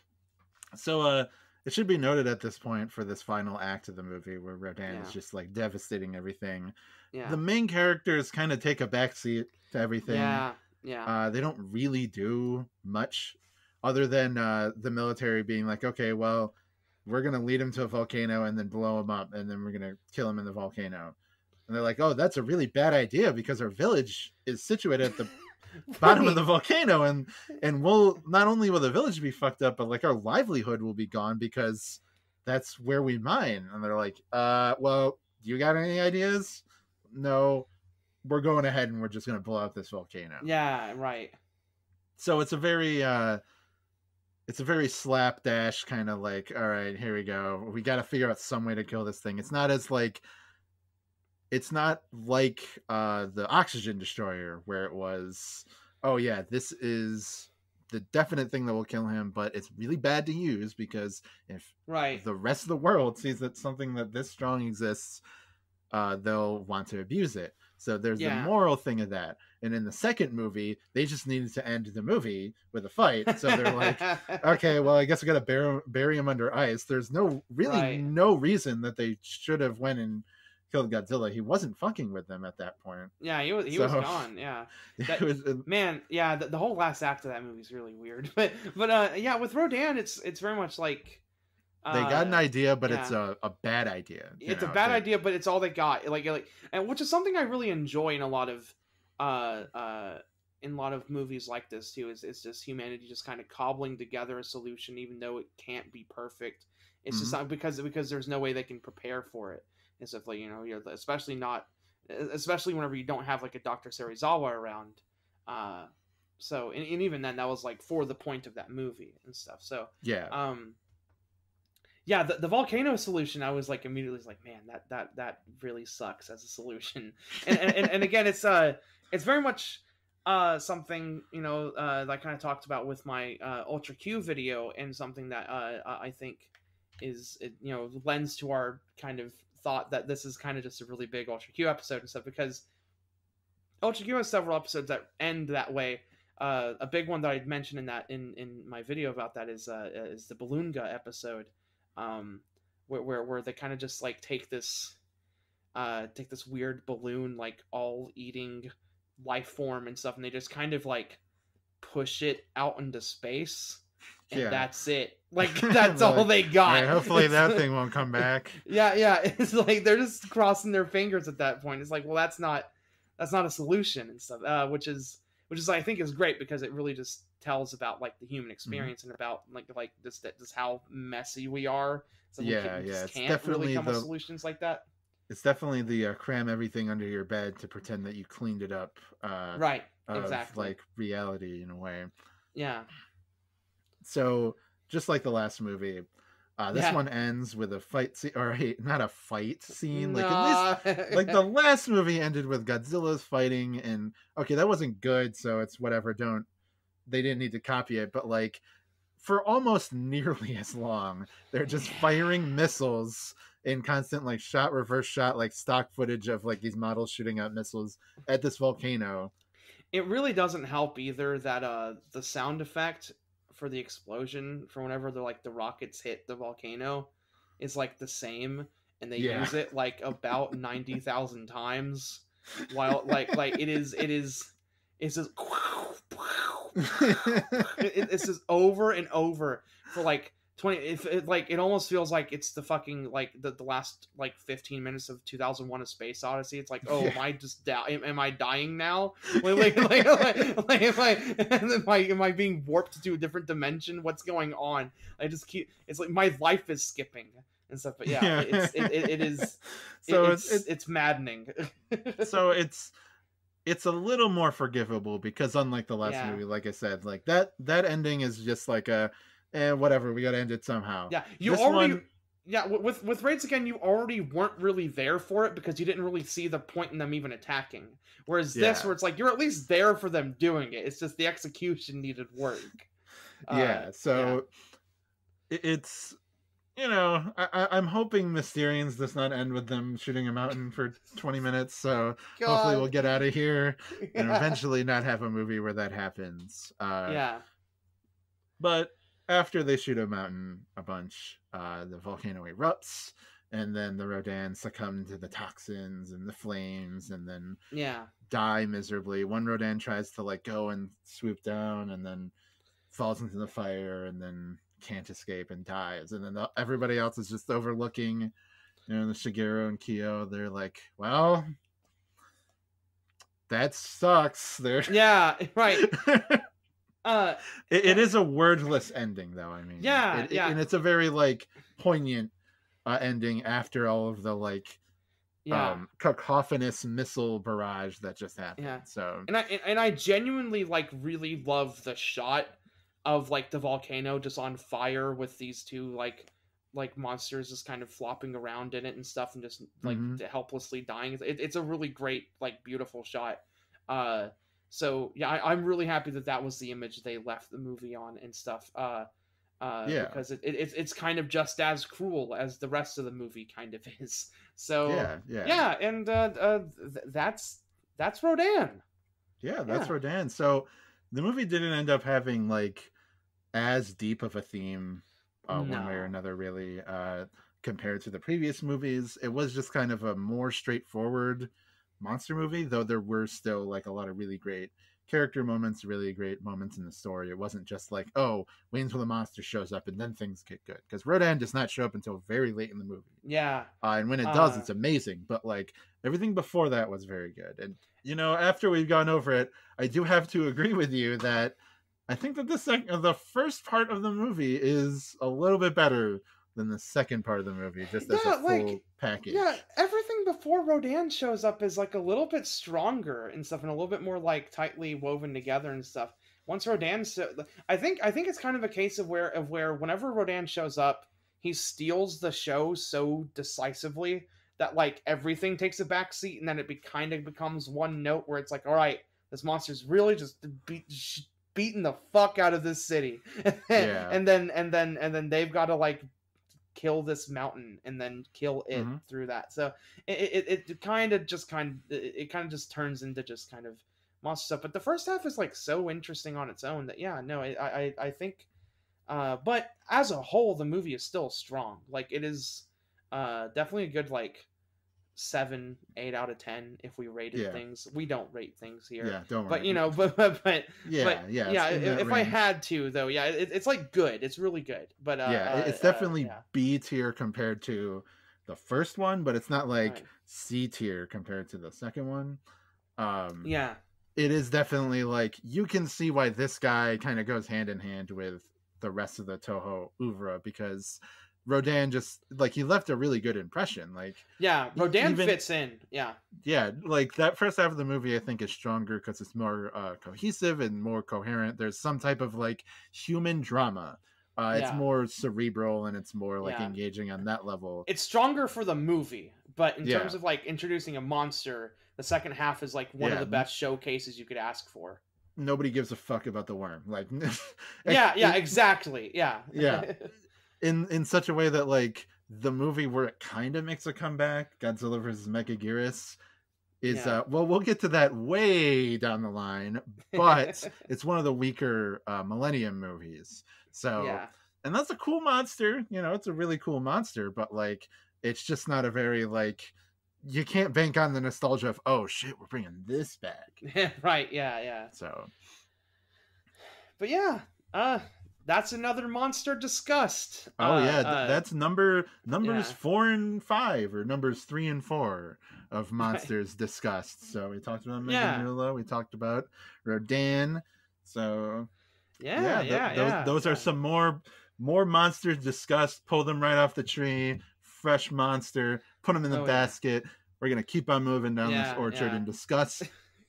So, uh, it should be noted at this point for this final act of the movie where Rodan yeah. is just like devastating everything. Yeah. The main characters kind of take a backseat to everything. Yeah, yeah. Uh, they don't really do much other than uh, the military being like, okay, well, we're gonna lead him to a volcano and then blow him up, and then we're gonna kill him in the volcano. And they're like, oh, that's a really bad idea because our village is situated at the right. bottom of the volcano. And and we'll not only will the village be fucked up, but like our livelihood will be gone because that's where we mine. And they're like, uh, well, you got any ideas? No, we're going ahead and we're just going to blow up this volcano. Yeah, right. So it's a very, uh, it's a very slapdash kind of like, all right, here we go. We got to figure out some way to kill this thing. It's not as like, It's not like uh, the Oxygen Destroyer where it was, oh yeah, this is the definite thing that will kill him, but it's really bad to use because if right. the rest of the world sees that something that this strong exists, uh, they'll want to abuse it. So there's yeah. the moral thing of that. And in the second movie, they just needed to end the movie with a fight. So they're like, okay, well, I guess we got to bury, bury him under ice. There's no really right. no reason that they should have went and killed Godzilla, he wasn't fucking with them at that point. Yeah, he was he So, was gone. Yeah, that, it was, uh, man. Yeah, the, the whole last act of that movie is really weird. But but uh, yeah, with Rodan, it's it's very much like they got an uh, idea, but yeah. it's a, a bad idea. you It's a know, bad they- idea, but it's all they got. Like like, and which is something I really enjoy in a lot of uh uh in a lot of movies like this too. Is it's just humanity just kind of cobbling together a solution, even though it can't be perfect. It's just Mhm. not because because there's no way they can prepare for it and stuff. Like, you know, you're especially not especially whenever you don't have like a Doctor Serizawa around. Uh, so and, and even then, that was like for the point of that movie and stuff. So yeah. um. Yeah, the, the volcano solution, I was like immediately like, man, that that that really sucks as a solution. And and, and again, it's uh, it's very much uh something, you know, uh, that I kind of talked about with my uh, Ultra Q video, and something that uh I think is, you know, lends to our kind of thought that this is kind of just a really big Ultra Q episode and stuff, because Ultra Q has several episodes that end that way. Uh, a big one that I'd mentioned in that in, in my video about that is uh, is the Balloonga episode, um, where, where where they kind of just like take this uh, take this weird balloon, like all eating life form and stuff, and they just kind of like push it out into space, and Yeah. that's it. Like that's all Like, they got. all right, hopefully It's that like- thing won't come back. Yeah, yeah. It's like they're just crossing their fingers at that point. It's like, well, that's not that's not a solution and stuff. Uh, which is which is I think is great, because it really just tells about like the human experience, mm-hmm. and about like like this just how messy we are. So Yeah, we can, yeah, just it's can't definitely really come the- with solutions like that. It's definitely the uh, cram everything under your bed to pretend that you cleaned it up. Uh, Right. of, Exactly. like reality in a way. Yeah. So just like the last movie, uh, this Yeah. one ends with a fight scene, or a, not a fight scene. Like Nah. at least, like the last movie ended with Godzilla's fighting, and okay, that wasn't good, so it's whatever. Don't they didn't need to copy it, but like for almost nearly as long, they're just firing missiles in constant like shot, reverse shot, like stock footage of like these models shooting out missiles at this volcano. It really doesn't help either that uh the sound effect for the explosion for whenever the like the rockets hit the volcano is like the same, and they Yeah. use it like about ninety thousand times, while like like it is it is it's just it, it's just over and over for like twenty. If it like it almost feels like it's the fucking like the, the last like fifteen minutes of two thousand one: A Space Odyssey. It's like, oh, am I just da- am, am I dying now? Like, like, like, like, like am I am I am I being warped to a different dimension? What's going on? I just keep. It's like my life is skipping and stuff. But yeah, Yeah. it's it, it, it is. So it, it's- it's it's- it's maddening. So it's it's a little more forgivable, because unlike the last Yeah. movie, like I said, like that that ending is just like a eh, whatever, we gotta end it somehow. Yeah, you This already. one- Yeah, wi- with with Raids Again, you already weren't really there for it, because you didn't really see the point in them even attacking. Whereas this, Yeah. where it's like you're at least there for them doing it. It's just the execution needed work. Yeah, Uh, so it it's you know, I, I I'm hoping Mysterians does not end with them shooting a mountain for twenty minutes, so hopefully we'll get out of here and Yeah. eventually not have a movie where that happens. Uh Yeah, But after they shoot a mountain a bunch, uh, the volcano erupts, and then the Rodan succumb to the toxins and the flames, and then yeah, die miserably. One Rodan tries to like go and swoop down, and then falls into the fire, and then can't escape and dies. And then the, everybody else is just overlooking. You know, the Shigeru and Kyo, they're like, "Well, that sucks." They're yeah. Right. Uh, It, it is a wordless ending, though. I mean, Yeah, it, it- yeah. and it's a very like poignant uh, ending after all of the like yeah. um, cacophonous missile barrage that just happened. Yeah. So And I and- and I genuinely like really love the shot of like the volcano just on fire with these two like like monsters just kind of flopping around in it and stuff, and just like Mhm. helplessly dying. It, it's a really great like beautiful shot. Uh, so yeah, I, I'm really happy that that was the image they left the movie on and stuff. Uh, uh, Yeah. because it, it it's it's kind of just as cruel as the rest of the movie kind of is. So yeah, yeah, yeah, and uh, uh, th- that's that's Rodan. yeah. That's Yeah. Rodan. So the movie didn't end up having like as deep of a theme uh, one way or No. another, really. Uh, compared to the previous movies. It was just kind of a more straightforward monster movie, though there were still like a lot of really great character moments, really great moments in the story. It wasn't just like, oh, wait until the monster shows up and then things get good, because Rodan does not show up until very late in the movie. Yeah. Uh, and when it does, Uh, it's amazing. But like everything before that was very good. And you know, after we've gone over it, I do have to agree with you that I think that the second, the first part of the movie is a little bit better than the second part of the movie, just as yeah, a full like package. yeah, everything before Rodan shows up is like a little bit stronger and stuff, and a little bit more like tightly woven together and stuff. Once Rodan, so I think I think it's kind of a case of where of where whenever Rodan shows up, he steals the show so decisively that like everything takes a back seat, and then it be, kind of becomes one note where it's like, all right, this monster's really just beat, beating the fuck out of this city, Yeah. and then and then and then they've got to like kill this mountain and then kill it Mm-hmm. through that. So it it, it kind of just kind of it, it kind of just turns into just kind of monster stuff. But the first half is like so interesting on its own that yeah, no, I I, I think uh but as a whole the movie is still strong. Like it is uh definitely a good like seven, eight out of ten if we rated Yeah. things. We don't rate things here. Yeah, don't worry. But you know, but but, but yeah, but, yeah, yeah. it's in If, that if I range. had to, though, yeah, it, it's like good. It's really good. But uh, yeah, uh, it's uh, definitely yeah. B tier compared to the first one, but it's not like Right. C tier compared to the second one. Um, Yeah, it is definitely like you can see why this guy kind of goes hand in hand with the rest of the Toho oeuvre, because Rodan just like he left a really good impression. Like yeah. Rodan even- fits in. Yeah, yeah, like that first half of the movie I think is stronger because it's more uh, cohesive and more coherent. There's some type of like human drama. Uh, it's Yeah. more cerebral and it's more like Yeah. engaging on that level. it's stronger for the movie, but in Yeah. terms of like introducing a monster, the second half is like one Yeah. of the best showcases you could ask for. Nobody gives a fuck about the worm. Like Yeah, yeah, in- exactly. Yeah, Yeah. in in such a way that like the movie where it kind of makes a comeback, Godzilla versus Mechagodzilla, is Yeah. uh well we'll get to that way down the line, but it's one of the weaker uh, Millennium movies. So yeah, and that's a cool monster, you know, it's a really cool monster, but like it's just not a very like you can't bank on the nostalgia of oh shit we're bringing this back. right. Yeah, yeah. So But yeah, uh, that's another monster discussed. oh Uh, yeah, th- uh, that's number numbers yeah. four and five, or numbers three and four of monsters discussed. So we talked about Yeah. Meganula, we talked about Rodan. So yeah, yeah, yeah, th- yeah. those those yeah. are some more more monsters discussed. Pull them right off the tree, fresh monster. Put them in the Oh, yeah. basket. We're gonna keep on moving down Yeah, this orchard yeah. and discuss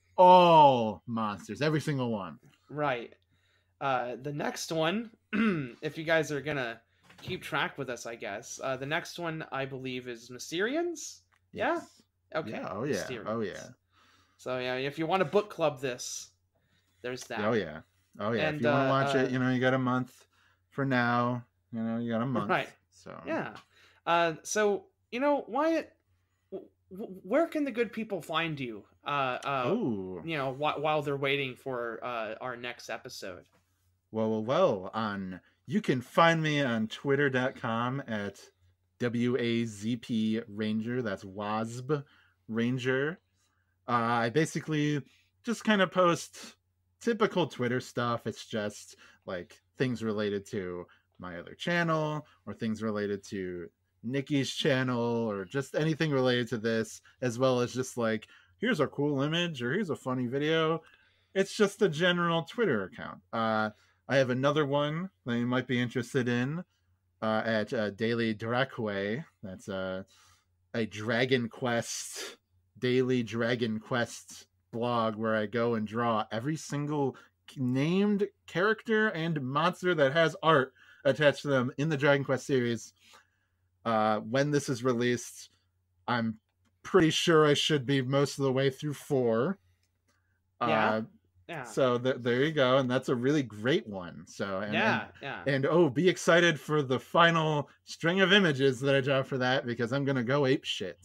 all monsters, every single one. Right. Uh, the next one, if you guys are gonna keep track with us, I guess. Uh, the next one, I believe, is Mysterians. Yeah? Yes. Okay. Yeah. Oh yeah. Oh Mysterians. yeah. So yeah, if you want to book club this, there's that. Oh yeah. Oh yeah. And, if you want to uh, watch uh, it, you know, you got a month for now. You know, you got a month. Right. So Yeah. Uh, so you know, Wyatt, w- w- where can the good people find you? Uh, uh, Oh. you know, wh- while they're waiting for uh, our next episode. Well, well, well. On you can find me on twitter dot com at W A Z P Ranger. That's W A Z B Ranger. Uh, I basically just kind of post typical Twitter stuff. It's just like things related to my other channel or things related to Nikki's channel or just anything related to this, as well as just like, here's a cool image or here's a funny video. It's just a general Twitter account. Uh, I have another one that you might be interested in uh, at uh, Daily Dracway. That's uh, a Dragon Quest, daily Dragon Quest blog where I go and draw every single named character and monster that has art attached to them in the Dragon Quest series. Uh, when this is released, I'm pretty sure I should be most of the way through four. Yeah. Uh, Yeah. so th- there you go, and that's a really great one. So and, yeah. Yeah. and and oh, be excited for the final string of images that I draw for that because I'm gonna go ape shit.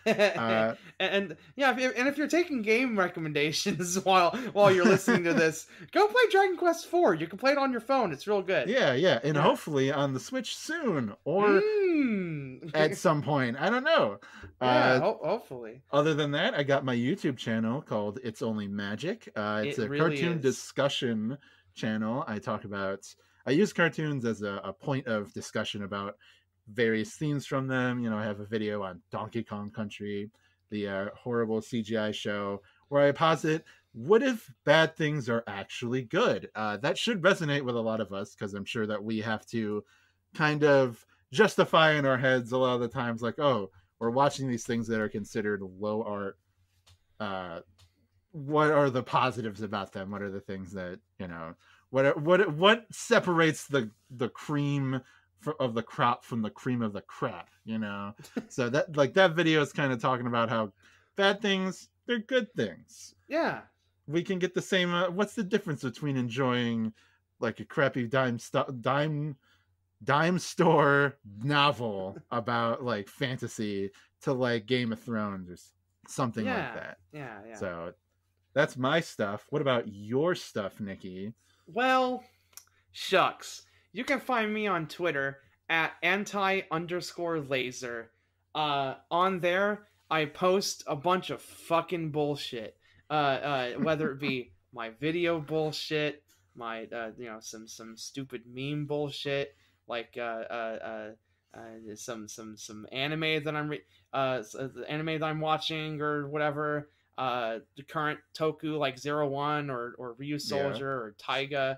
Uh, and yeah, if you, and if you're taking game recommendations while while you're listening to this, go play Dragon Quest four. You can play it on your phone. It's real good. yeah, yeah, and Yeah. hopefully on the Switch soon, or Mm. at some point. I don't know. Yeah, Uh, ho- hopefully. Other than that, I got my YouTube channel called It's Only Magic. Uh, it's It a really cartoon is. discussion channel. I talk about, I use cartoons as a, a point of discussion about various themes from them. You know, I have a video on Donkey Kong Country, the uh, horrible C G I show, where I posit, what if bad things are actually good? Uh, that should resonate with a lot of us, because I'm sure that we have to kind of justify in our heads a lot of the times, like, oh, we're watching these things that are considered low art. Uh, what are the positives about them? What are the things that, you know, what what what separates the the cream of the crop from the cream of the crap? You know, so that like that video is kind of talking about how bad things, they're good things. Yeah. We can get the same. Uh, what's the difference between enjoying like a crappy dime st- dime dime store novel about like fantasy to like Game of Thrones or something Yeah. like that? Yeah. Yeah. So that's my stuff. What about your stuff, Nikki? Well, shucks. You can find me on Twitter at anti underscore laser. Uh, on there, I post a bunch of fucking bullshit. Uh, uh, whether it be my video bullshit, my uh, you know, some some stupid meme bullshit, like uh, uh, uh, uh some some some anime that I'm re- uh the anime that I'm watching or whatever. Uh, the current Toku like Zero One or or Ryu Soldier yeah. or Taiga.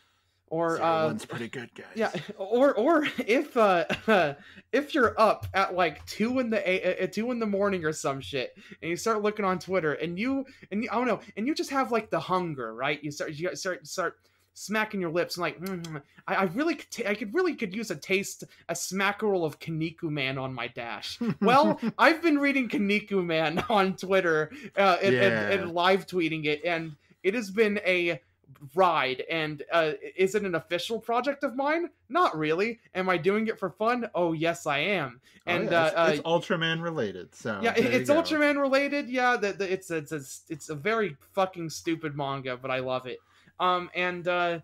Or Zero uh, One's pretty good, guys. Yeah, or or if uh, if you're up at like two in the uh, two in the morning or some shit, and you start looking on Twitter, and you and you, I don't know, and you just have like the hunger, right? You start you start start smacking your lips and like, mm, I, I really could t- I could really could use a taste a smackerel of Kaniku Man on my dash. Well, I've been reading Kaniku Man on Twitter uh, and, yeah. and, and live tweeting it, and it has been a ride. And uh is it an official project of mine? Not really. Am I doing it for fun? Oh yes, I am. And oh, yeah. it's, uh, it's Ultraman related. So yeah, it's Ultraman related. Yeah, the, the, it's it's it's it's a very fucking stupid manga, but I love it. Um and uh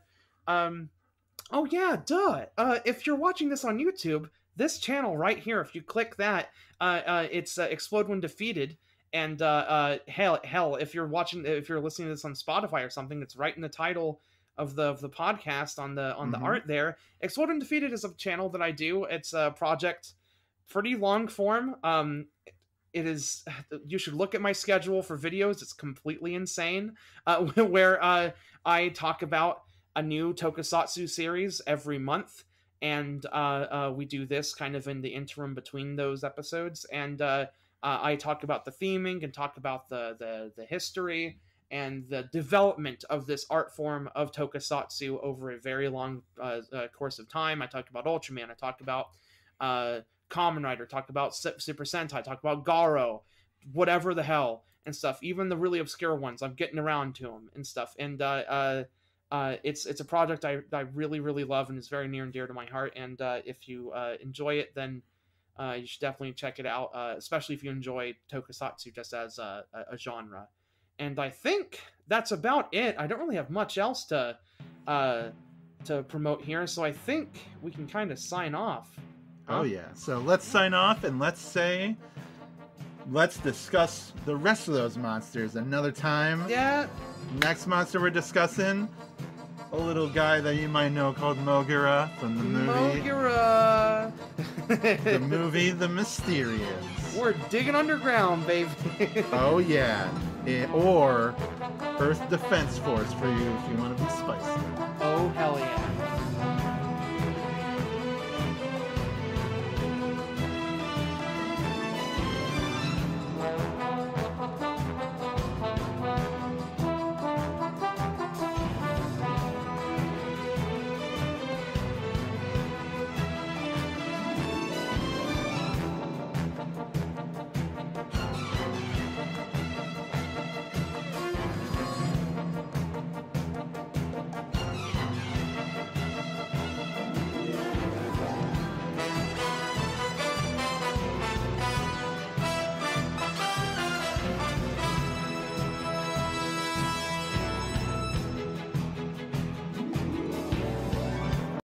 um oh yeah, duh. Uh, if you're watching this on YouTube, this channel right here, if you click that, uh, uh it's uh, Explode When Defeated. And uh, uh, hell, hell, if you're watching, if you're listening to this on Spotify or something, it's right in the title of the of the podcast on the on mm-hmm. the art there. Explode and Defeated is a channel that I do. It's a project, pretty long form. Um, it is. You should look at my schedule for videos. It's completely insane. Uh, where uh, I talk about a new tokusatsu series every month, and uh, uh, we do this kind of in the interim between those episodes, and. Uh, Uh, I talk about the theming and talk about the, the, the history and the development of this art form of tokusatsu over a very long uh, uh, course of time. I talk about Ultraman. I talk about uh, Kamen Rider. Talk about Super Sentai. Talk about Garo. Whatever the hell and stuff. Even the really obscure ones. I'm getting around to them and stuff. And uh, uh, uh, it's it's a project I, I really, really love and is very near and dear to my heart. And uh, if you uh, enjoy it, then... Uh, you should definitely check it out, uh, especially if you enjoy tokusatsu just as a, a, a genre. And I think that's about it. I don't really have much else to uh, to promote here, so I think we can kind of sign off. Huh? Oh yeah, so let's sign off and let's say, let's discuss the rest of those monsters another time. Yeah. Next monster we're discussing, a little guy that you might know called Mogura from the movie. Mogura! The movie The Mysterious. We're digging underground, baby. Oh yeah. It, or Earth Defense Force for you if you want to be spicy.